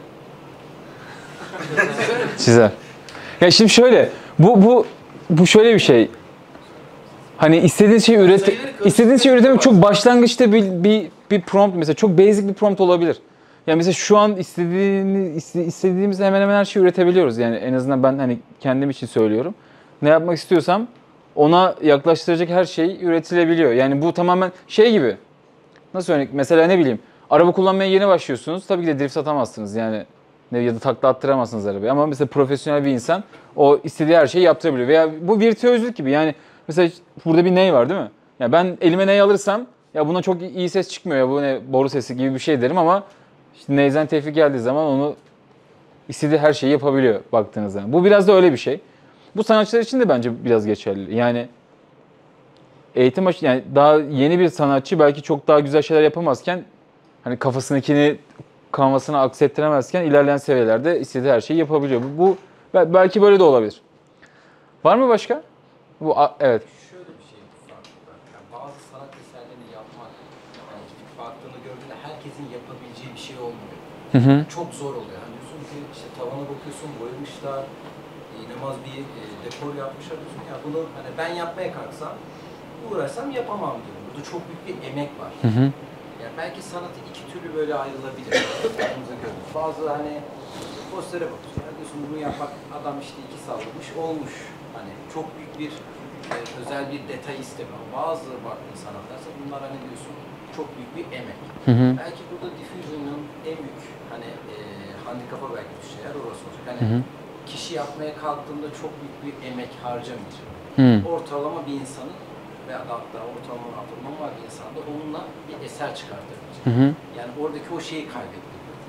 Çizer. Ya şimdi şöyle, bu bu bu şöyle bir şey. Hani istediğiniz şeyi üret istediğiniz şeyi üretemek çok başlangıçta bir, bir bir prompt mesela çok basic bir prompt olabilir. Yani mesela şu an istediğini istediğimiz hemen hemen her şeyi üretebiliyoruz. Yani en azından ben hani kendim için söylüyorum. Ne yapmak istiyorsam ona yaklaştıracak her şey üretilebiliyor. Yani bu tamamen şey gibi. Nasıl örnek? Mesela ne bileyim, araba kullanmaya yeni başlıyorsunuz. Tabii ki de drift atamazsınız yani. Ne ya da takla attıramazsınız arabayı. Ama mesela profesyonel bir insan o istediği her şeyi yaptırabiliyor. Veya bu virtüözlük gibi. Yani mesela burada bir ney var değil mi? Ya ben elime ney alırsam ya buna çok iyi ses çıkmıyor ya bu ne boru sesi gibi bir şey derim ama işte neyzen tevfik geldiği zaman onu istediği her şeyi yapabiliyor baktığınız zaman. Bu biraz da öyle bir şey. Bu sanatçılar için de bence biraz geçerli. Yani eğitim aş- yani daha yeni bir sanatçı belki çok daha güzel şeyler yapamazken hani kafasındakini kanvasına aksettiremezken ilerleyen seviyelerde istediği her şeyi yapabiliyor. Bu, bu belki böyle de olabilir. Var mı başka? Bu a- evet. Şöyle bir şey farklı. Yani bazı sanat eserlerini yapmak, yani gidip baktığında gördüğünde herkesin yapabileceği bir şey olmuyor. Hı hı. Çok zor oluyor. Hani diyorsun ki işte tavana bakıyorsun, boyamışlar, inanılmaz bir e, dekor yapmışlar. Diyorsun ya bunu hani ben yapmaya kalksam, uğraşsam yapamam diyorum. Burada çok büyük bir emek var. Hı hı. Yani belki sanatı iki türlü böyle ayrılabilir. Bazı hani postere bakıyorsun. Yani diyorsun bunu yapmak adam işte iki sallamış olmuş. Hani çok büyük bir e, özel bir detay istemiyor. Bazı baktığın sanatlarsa bunlar hani diyorsun çok büyük bir emek. Hı hı. Belki burada diffusion'un en büyük hani e, handikapa belki düşeceği orası olacak. Hani Hı hı. kişi yapmaya kalktığında çok büyük bir emek harcamayacak. Hı. Ortalama bir insanın veya da hatta ortalama normal bir insan da onunla bir eser çıkartabilecek. Hı hı. Yani oradaki o şeyi kaybetti.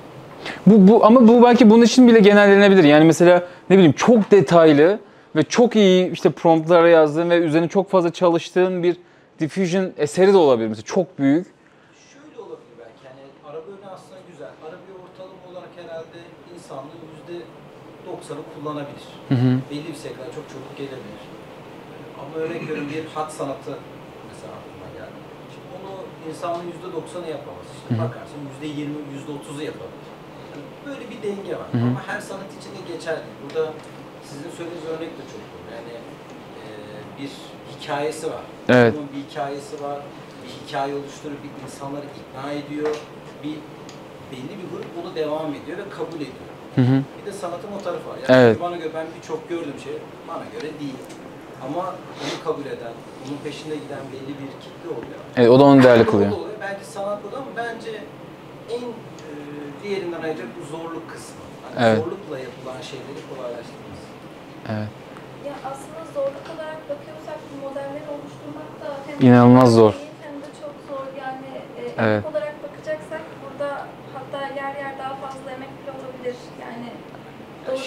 Bu, bu ama bu belki bunun için bile genellenebilir. Yani mesela ne bileyim çok detaylı ve çok iyi işte promptlara yazdığın ve üzerine çok fazla çalıştığın bir diffusion eseri de olabilir. Mesela çok büyük. Şöyle olabilir belki yani araba önü aslında güzel. Arabayı ortalama olarak herhalde insanlığın yüzde doksanı kullanabilir. Hı hı. Belli bir seviyede çok çabuk gelebilir. Ama örnek veriyorum bir hat sanatı mesela aklıma geldi. Şimdi onu insanlığın yüzde doksanı yapamaz. İşte Hı hı. bakarsın yüzde yirmi, yüzde otuzu yapabilir. Yani böyle bir denge var. Hı hı. Ama her sanat için de geçerli. Burada sizin söylediğiniz örnek de çok doğru. Yani e, bir hikayesi var. Evet. Bunun bir hikayesi var. Bir hikaye oluşturup bir insanları ikna ediyor. Bir belli bir grup bunu devam ediyor ve kabul ediyor. Hı hı. Bir de sanatın o tarafı var. Yani Evet. bana göre ben birçok gördüğüm şey bana göre değil. Ama onu kabul eden, bunun peşinde giden belli bir kitle oluyor. Evet, o da onu değerli O da kılıyor. oluyor. Belki sanat bu da ama bence en e, diğerinden ayıracak bu zorluk kısmı. Yani Evet. zorlukla yapılan şeyleri kolaylaştırması. Evet. Ya aslında zorluk olarak bakıyorsak bu modelleri oluşturmak da hem İnanılmaz zor. değil, hem de çok zor. Yani e, Evet. emek olarak bakacaksak burada hatta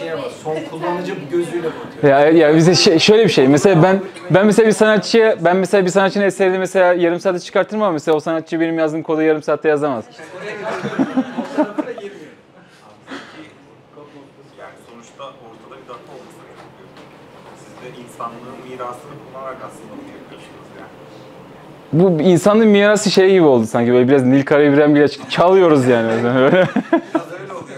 şeye var. Son kullanıcı gözüyle bakıyor. Ya, ya bize şey, şöyle bir şey. Mesela ben ben mesela bir sanatçıya ben mesela bir sanatçının eserini mesela yarım saatte çıkartırım ama mesela o sanatçı benim yazdığım kodu yarım saatte yazamaz. Yani sonuçta ortada bir data olması gerekiyor. Siz de insanlığın mirasını kullanarak aslında bunu yapıyorsunuz yani. Bu insanlığın mirası şey gibi oldu sanki böyle biraz Nil Karabiren bile çalıyoruz yani. Biraz öyle oluyor.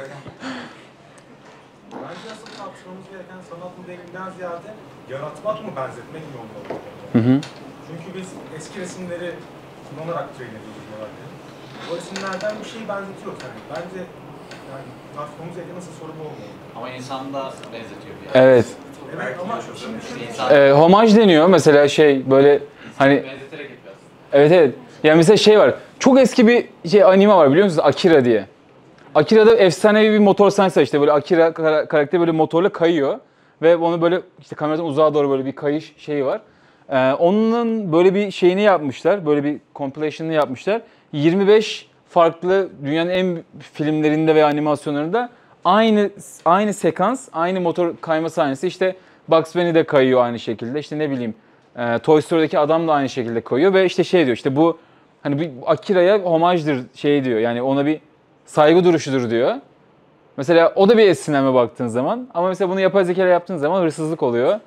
Bence asıl tartışmamız gereken sanat modelinden ziyade yaratmak mı, benzetmek mi olmalı? Hı hı. Çünkü biz eski resimleri kullanarak train ediyoruz herhalde. O resimlerden bir şeyi benzetiyoruz yani. Bence yani tartışmamız gereken asıl soru bu olmalı. Ama insan da benzetiyor bir Evet. Evet ama şimdi şöyle bir İnsan Ee, homaj deniyor mesela şey böyle hani benzeterek yapıyor aslında. evet evet. Yani mesela şey var. Çok eski bir şey anime var biliyor musunuz? Akira diye. Akira'da efsanevi bir motor sahnesi var işte böyle Akira kar- karakteri böyle motorla kayıyor ve onu böyle işte kameradan uzağa doğru böyle bir kayış şeyi var. Ee, onun böyle bir şeyini yapmışlar. Böyle bir compilation'ını yapmışlar. yirmi beş farklı dünyanın en filmlerinde ve animasyonlarında aynı aynı sekans, aynı motor kayma sahnesi. İşte Bugs Bunny de kayıyor aynı şekilde. İşte ne bileyim e, Toy Story'deki adam da aynı şekilde kayıyor ve işte şey diyor işte bu hani bir Akira'ya homajdır şey diyor. Yani ona bir saygı duruşudur diyor. Mesela o da bir esinlenme baktığın zaman ama mesela bunu yapay zeka ile yaptığın zaman hırsızlık oluyor.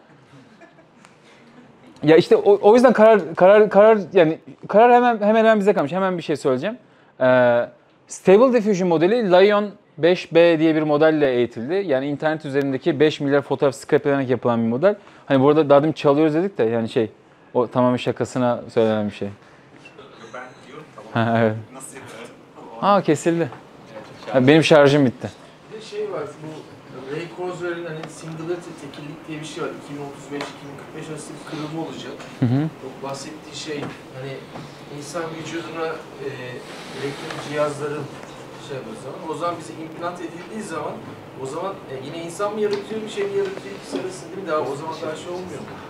Ya işte o, o yüzden karar karar karar yani karar hemen hemen hemen bize kalmış. Hemen bir şey söyleyeceğim. Ee, Stable Diffusion modeli Lion beş B diye bir modelle eğitildi. Yani internet üzerindeki beş milyar fotoğraf scraplenerek yapılan bir model. Hani burada daha demin çalıyoruz dedik de yani şey o tamamen şakasına söylenen bir şey. Ben diyorum tamam. Ha, evet. Nasıl yapıyorsun? Aa kesildi. Ha, benim şarjım bitti. Bir de şey var, bu Ray Kurzweil'in hani singularity, tekillik diye bir şey var. iki bin otuz beş iki bin kırk beş arası bir kırılma olacak. Hı hı. Çok bahsettiği şey, hani insan vücuduna e, elektrik cihazların şey yapıyoruz zaman, o zaman bize implant edildiği zaman, o zaman e, yine insan mı yaratıyor, bir şey mi yaratıyor, ikisi arası değil mi? Daha, o zaman daha şey olmuyor mu?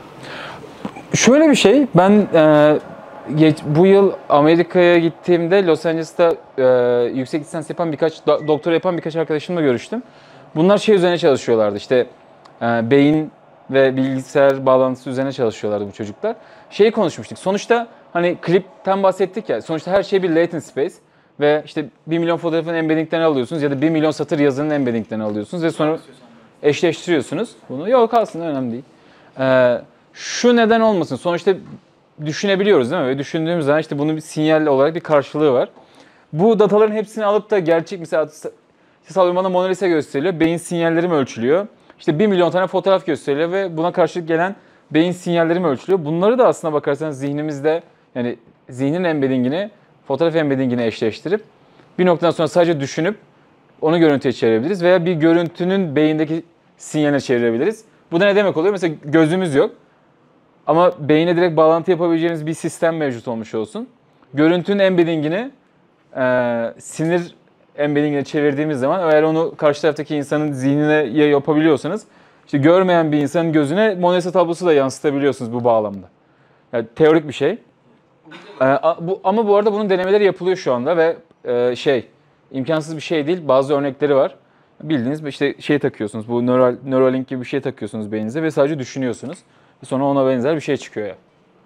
Şöyle bir şey, ben e, geç, bu yıl Amerika'ya gittiğimde Los Angeles'ta e, yüksek lisans yapan birkaç, do, doktora yapan birkaç arkadaşımla görüştüm. Bunlar şey üzerine çalışıyorlardı işte e, beyin ve bilgisayar bağlantısı üzerine çalışıyorlardı bu çocuklar. Şeyi konuşmuştuk, sonuçta hani klipten bahsettik ya, sonuçta her şey bir latent space ve işte bir milyon fotoğrafın embeddinglerini alıyorsunuz ya da bir milyon satır yazının embeddinglerini alıyorsunuz ve sonra eşleştiriyorsunuz bunu. Yok kalsın, önemli değil. E, şu neden olmasın, sonuçta düşünebiliyoruz değil mi? Ve düşündüğümüz zaman işte bunun bir sinyal olarak bir karşılığı var. Bu dataların hepsini alıp da gerçek mesela sallıyorum bana Mona Lisa gösteriliyor. Beyin sinyallerim ölçülüyor. İşte bir milyon tane fotoğraf gösteriliyor ve buna karşılık gelen beyin sinyallerim ölçülüyor. Bunları da aslına bakarsanız zihnimizde yani zihnin embeddingini fotoğraf embeddingine eşleştirip bir noktadan sonra sadece düşünüp onu görüntüye çevirebiliriz veya bir görüntünün beyindeki sinyaline çevirebiliriz. Bu da ne demek oluyor? Mesela gözümüz yok. Ama beyine direkt bağlantı yapabileceğiniz bir sistem mevcut olmuş olsun. Görüntünün embeddingini e, sinir embeddingine çevirdiğimiz zaman eğer onu karşı taraftaki insanın zihnine yapabiliyorsanız işte görmeyen bir insanın gözüne Mona Lisa tablosu da yansıtabiliyorsunuz bu bağlamda. Yani teorik bir şey. E, bu, ama bu arada bunun denemeleri yapılıyor şu anda ve e, şey imkansız bir şey değil. Bazı örnekleri var. Bildiğiniz işte şey takıyorsunuz. Bu neural, Neuralink gibi bir şey takıyorsunuz beyninize ve sadece düşünüyorsunuz. Sonra ona benzer bir şey çıkıyor ya.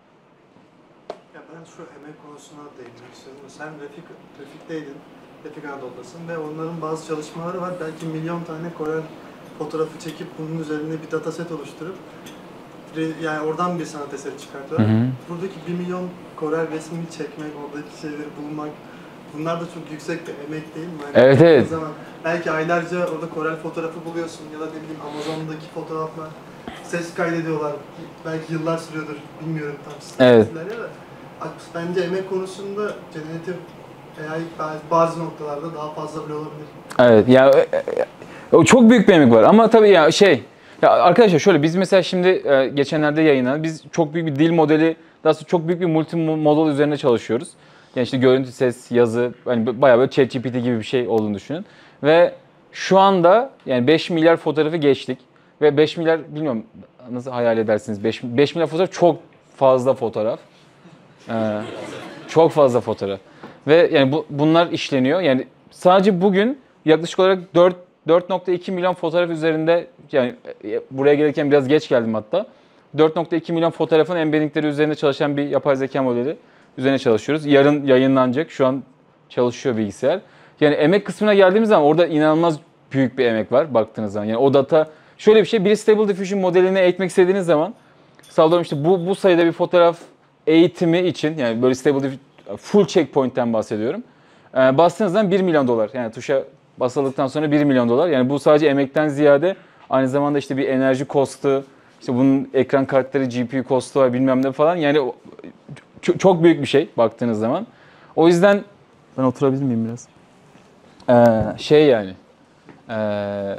Ya ben şu emek konusuna değinmek istiyorum. Sen Refik, Refik'teydin, Refik Anadolu'dasın ve onların bazı çalışmaları var. Belki milyon tane Korel fotoğrafı çekip bunun üzerine bir dataset oluşturup yani oradan bir sanat eseri çıkartıyorlar. Hı hı. Buradaki bir milyon Korel resmini çekmek, oradaki şeyleri bulmak, bunlar da çok yüksek bir emek değil mi? Yani evet evet. Zaman belki aylarca orada Korel fotoğrafı buluyorsun ya da ne bileyim Amazon'daki fotoğraflar. Ses kaydediyorlar. Belki yıllar sürüyordur. Bilmiyorum tam sistem. Evet. Da. Bence emek konusunda generatif A I bazı noktalarda daha fazla bile olabilir. Evet. Ya o çok büyük bir emek var ama tabii ya şey ya arkadaşlar şöyle biz mesela şimdi e, geçenlerde yayınladık. Biz çok büyük bir dil modeli, daha sonra çok büyük bir multimodal üzerine çalışıyoruz. Yani işte görüntü, ses, yazı hani bayağı böyle ChatGPT gibi bir şey olduğunu düşünün. Ve şu anda yani beş milyar fotoğrafı geçtik. Ve beş milyar, bilmiyorum nasıl hayal edersiniz, beş, beş milyar fotoğraf çok fazla fotoğraf. Ee, çok fazla fotoğraf. Ve yani bu, bunlar işleniyor. Yani sadece bugün yaklaşık olarak dört dört nokta iki milyon fotoğraf üzerinde, yani e, buraya gelirken biraz geç geldim hatta. dört nokta iki milyon fotoğrafın embeddingleri üzerinde çalışan bir yapay zeka modeli üzerine çalışıyoruz. Yarın yayınlanacak. Şu an çalışıyor bilgisayar. Yani emek kısmına geldiğimiz zaman orada inanılmaz büyük bir emek var baktığınız zaman. Yani o data şöyle bir şey, bir Stable Diffusion modeline eğitmek istediğiniz zaman sallıyorum işte bu bu sayıda bir fotoğraf eğitimi için, yani böyle Stable Diffusion full checkpoint'ten bahsediyorum. Ee, bastığınız zaman bir milyon dolar. Yani tuşa basıldıktan sonra bir milyon dolar. Yani bu sadece emekten ziyade aynı zamanda işte bir enerji kostu, işte bunun ekran kartları, G P U kostu var, bilmem ne falan. Yani çok, çok büyük bir şey baktığınız zaman. O yüzden ben oturabilir miyim biraz? Ee, şey yani ee,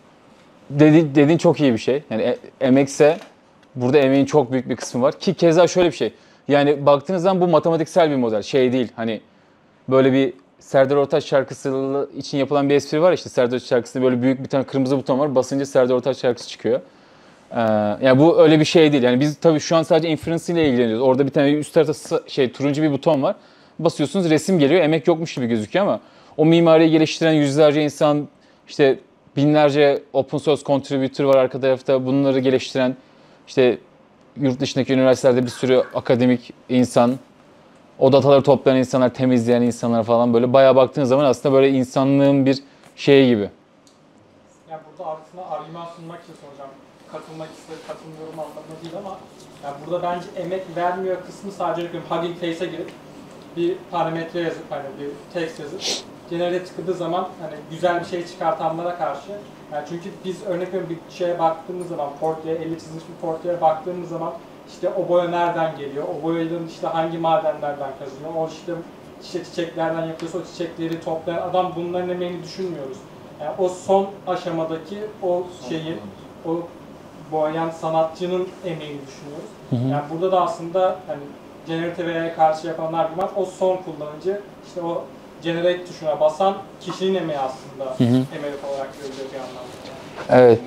dedi, dediğin çok iyi bir şey. Yani e, emekse burada emeğin çok büyük bir kısmı var. Ki keza şöyle bir şey. Yani baktığınız zaman bu matematiksel bir model. Şey değil hani böyle bir Serdar Ortaç şarkısı için yapılan bir espri var, işte Serdar Ortaç şarkısında böyle büyük bir tane kırmızı buton var. Basınca Serdar Ortaç şarkısı çıkıyor. Ee, yani bu öyle bir şey değil. Yani biz tabii şu an sadece inference ile ilgileniyoruz. Orada bir tane üst tarafta şey turuncu bir buton var. Basıyorsunuz, resim geliyor. Emek yokmuş gibi gözüküyor ama o mimariyi geliştiren yüzlerce insan, işte binlerce open source contributor var arka tarafta. Bunları geliştiren, işte yurt dışındaki üniversitelerde bir sürü akademik insan, o dataları toplayan insanlar, temizleyen insanlar falan, böyle bayağı baktığınız zaman aslında böyle insanlığın bir şeyi gibi. Yani burada aslında argüman sunmak için soracağım. Katılmak istedim, katılmıyorum anlamında değil ama yani burada bence emek vermiyor kısmı sadece Hugging Face'e girip bir parametre yazıp, hani bir text yazıp generate tıkladığı zaman hani güzel bir şey çıkartanlara karşı. Yani çünkü biz örnek veriyorum bir şeye baktığımız zaman, portreye, elle çizilmiş bir portreye baktığımız zaman işte o boya nereden geliyor, o boyanın işte hangi madenlerden kazınıyor, o işte, işte çiçeklerden yapıyorsa o çiçekleri toplayan adam, bunların emeğini düşünmüyoruz. Yani o son aşamadaki o şeyi, o boyayan sanatçının emeğini düşünüyoruz. Hı hı. Yani burada da aslında hani Generative karşı yapılan argüman o son kullanıcı, işte o generate tuşuna basan kişinin emeği aslında hı hı. emek olarak görülüyor bir anlamda. Evet.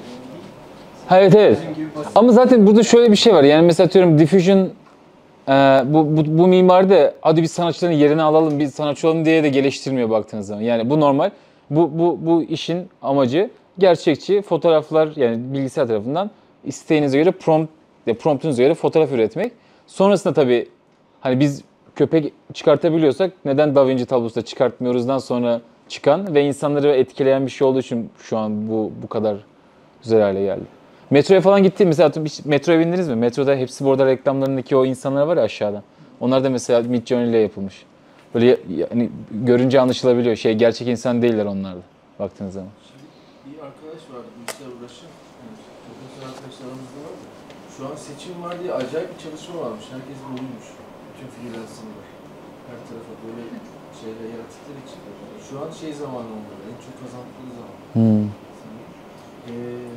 Evet evet. Ama zaten burada şöyle bir şey var. Yani mesela atıyorum Diffusion e, bu, bu, bu mimaride hadi biz sanatçıların yerini alalım, biz sanatçı olalım diye de geliştirmiyor baktığınız zaman. Yani bu normal. Bu, bu, bu işin amacı gerçekçi fotoğraflar, yani bilgisayar tarafından isteğinize göre prompt, promptunuza göre fotoğraf üretmek. Sonrasında tabii hani biz köpek çıkartabiliyorsak neden DaVinci tablosunda çıkartmıyoruzdan sonra çıkan ve insanları etkileyen bir şey olduğu için şu an bu bu kadar güzel hale geldi. Metroya falan gitti mesela, metroya bindiniz mi? Metroda hepsi bu arada reklamlarındaki o insanlar var ya aşağıdan. Onlar da mesela Midjourney ile yapılmış. Böyle yani görünce anlaşılabiliyor. Şey, gerçek insan değiller onlar da baktığınız zaman. Şimdi bir arkadaş vardı, bu işle uğraşan. Profesör arkadaşlarımızda var. Şu an seçim var diye acayip bir çalışma varmış. Herkes bulunmuş. Bütün freelancer'lar. Her tarafa böyle şeyler yarattıkları için. Şu an şey zamanı onları, en çok kazandıkları zaman. Hmm. Ee,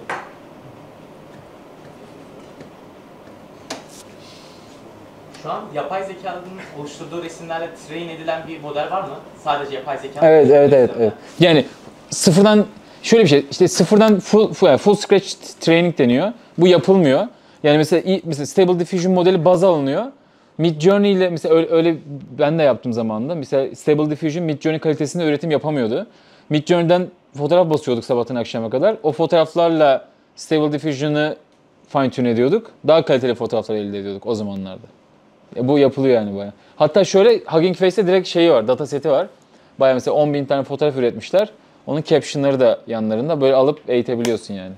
Şu an yapay zekanın oluşturduğu resimlerle train edilen bir model var mı? Sadece yapay zeka. Evet, evet, evet, evet. Yani sıfırdan şöyle bir şey, işte sıfırdan full, full, full scratch training deniyor. Bu yapılmıyor. Yani mesela, mesela Stable Diffusion modeli baz alınıyor. Midjourney ile mesela öyle, öyle ben de yaptım zamanında. Mesela Stable Diffusion Midjourney kalitesinde üretim yapamıyordu. Midjourney'den fotoğraf basıyorduk sabahtan akşama kadar. O fotoğraflarla Stable Diffusion'ı fine tune ediyorduk. Daha kaliteli fotoğraflar elde ediyorduk o zamanlarda. E bu yapılıyor yani bayağı. Hatta şöyle Hugging Face'te direkt şeyi var, data seti var. Bayağı mesela on bin tane fotoğraf üretmişler. Onun caption'ları da yanlarında, böyle alıp eğitebiliyorsun yani.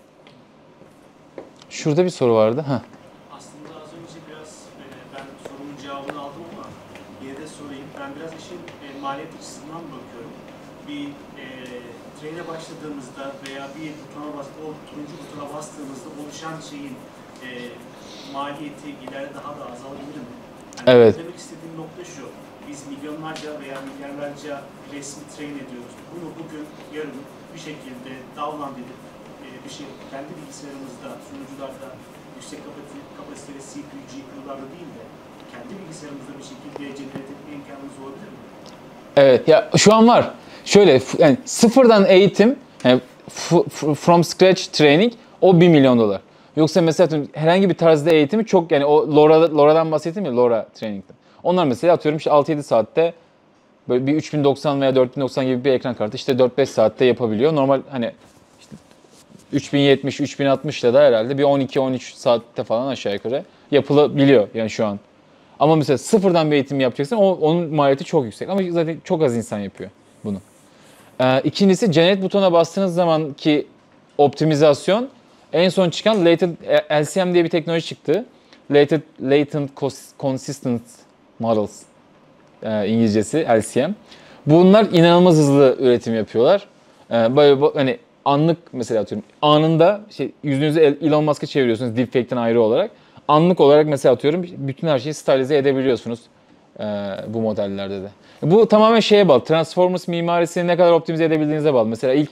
Şurada bir soru vardı. Heh. Aslında az önce biraz e, ben sorumun cevabını aldım ama yine de sorayım. Ben biraz işin e, maliyet açısından bakıyorum. Bir e, train'e başladığımızda veya bir butona bastığımızda, o turuncu butona bastığımızda oluşan şeyin e, maliyeti ileride daha da azalabilir mi? Yani evet. Demek istediğim nokta şu. Biz milyonlarca veya milyarlarca resmi train ediyoruz. Bunu bugün, yarın bir şekilde download edip e, bir şey kendi bilgisayarımızda, sunucularda yüksek kapasiteli C P U, G P U'larda değil de kendi bilgisayarımızda bir şekilde generate etme imkanımız olabilir mi? Evet, ya şu an var. Şöyle yani sıfırdan eğitim, yani from scratch training o bir milyon dolar. Yoksa mesela herhangi bir tarzda eğitimi çok, yani o LoRa, LoRa'dan bahsettim ya, LoRa training'den. Onlar mesela atıyorum işte altı yedi saatte böyle bir üç bin doksan veya dört bin doksan gibi bir ekran kartı işte dört beş saatte yapabiliyor. Normal hani işte üç bin yetmiş, üç bin altmış ile de herhalde bir on iki on üç saatte falan aşağı yukarı yapılabiliyor yani şu an. Ama mesela sıfırdan bir eğitim yapacaksın, o, onun maliyeti çok yüksek. Ama zaten çok az insan yapıyor bunu. Ee, ikincisi, Generate butona bastığınız zaman ki optimizasyon, en son çıkan Latent L C M diye bir teknoloji çıktı. Latent, Latent Consistent Models e, İngilizcesi L C M. Bunlar inanılmaz hızlı üretim yapıyorlar. Ee, böyle hani anlık mesela atıyorum anında şey, yüzünüzü Elon Musk'a çeviriyorsunuz deepfake'ten ayrı olarak. Anlık olarak mesela atıyorum bütün her şeyi stylize edebiliyorsunuz e, bu modellerde de. Bu tamamen şeye bağlı. Transformers mimarisini ne kadar optimize edebildiğinize bağlı. Mesela ilk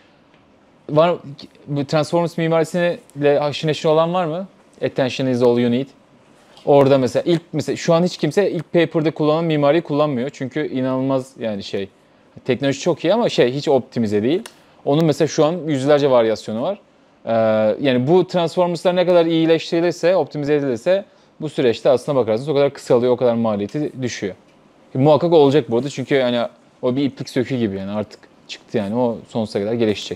var bu Transformers mimarisiyle haşır neşir olan var mı? Attention is all you need. Orada mesela ilk mesela şu an hiç kimse ilk paper'da kullanılan mimariyi kullanmıyor. Çünkü inanılmaz yani şey teknoloji çok iyi ama şey hiç optimize değil. Onun mesela şu an yüzlerce varyasyonu var. Ee, yani bu Transformers'lar ne kadar iyileştirilirse, optimize edilirse bu süreçte aslına bakarsanız o kadar kısalıyor, o kadar maliyeti düşüyor. Muhakkak olacak bu arada çünkü hani o bir iplik sökü gibi yani artık çıktı yani o sonsuza kadar gelişecek.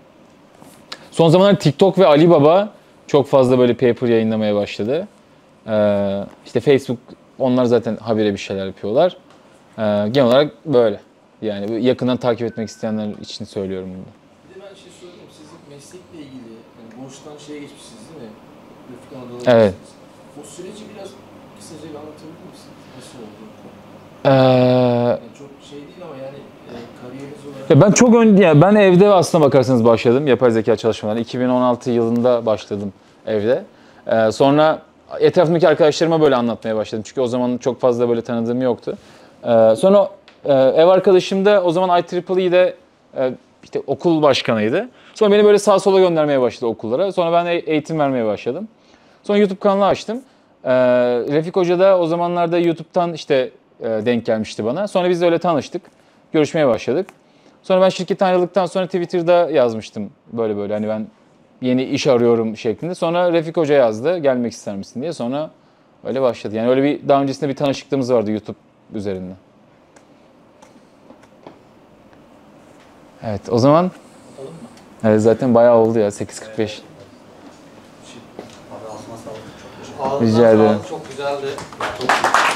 Son zamanlarda TikTok ve Alibaba çok fazla böyle paper yayınlamaya başladı. Ee, işte Facebook onlar zaten habire bir şeyler yapıyorlar. Ee, genel olarak böyle. Yani yakından takip etmek isteyenler için söylüyorum bunu. Bir de ben şey söyleyeyim, sizin meslekle ilgili yani boştan şeye geçmişsiniz değil mi? Grafik Anadolu'ya Evet. geçmişsiniz. O süreci biraz kısaca bir anlatabilir misiniz? Nasıl oldu? Ee, Yani çok şey değil ama yani e, kariyeriniz olarak... Ya ben çok ön, yani ben evde aslına bakarsanız başladım yapay zeka çalışmalarına. iki bin on altı yılında başladım evde. Ee, sonra etrafımdaki arkadaşlarıma böyle anlatmaya başladım. Çünkü o zaman çok fazla böyle tanıdığım yoktu. Ee, sonra e, ev arkadaşım da o zaman I triple E'de e, işte okul başkanıydı. Sonra beni böyle sağa sola göndermeye başladı okullara. Sonra ben eğitim vermeye başladım. Sonra YouTube kanalı açtım. Ee, Refik Hoca da o zamanlarda YouTube'dan işte e, denk gelmişti bana. Sonra biz de öyle tanıştık. Görüşmeye başladık. Sonra ben şirketten ayrıldıktan sonra Twitter'da yazmıştım böyle böyle hani ben yeni iş arıyorum şeklinde. Sonra Refik Hoca yazdı gelmek ister misin diye. Sonra öyle başladı. Yani öyle bir daha öncesinde bir tanışıklığımız vardı YouTube üzerinde. Evet o zaman evet, zaten bayağı oldu ya sekiz kırk beş. Abi ağzına sağlık. Çok teşekkür ederim. Rica ederim. Çok güzeldi.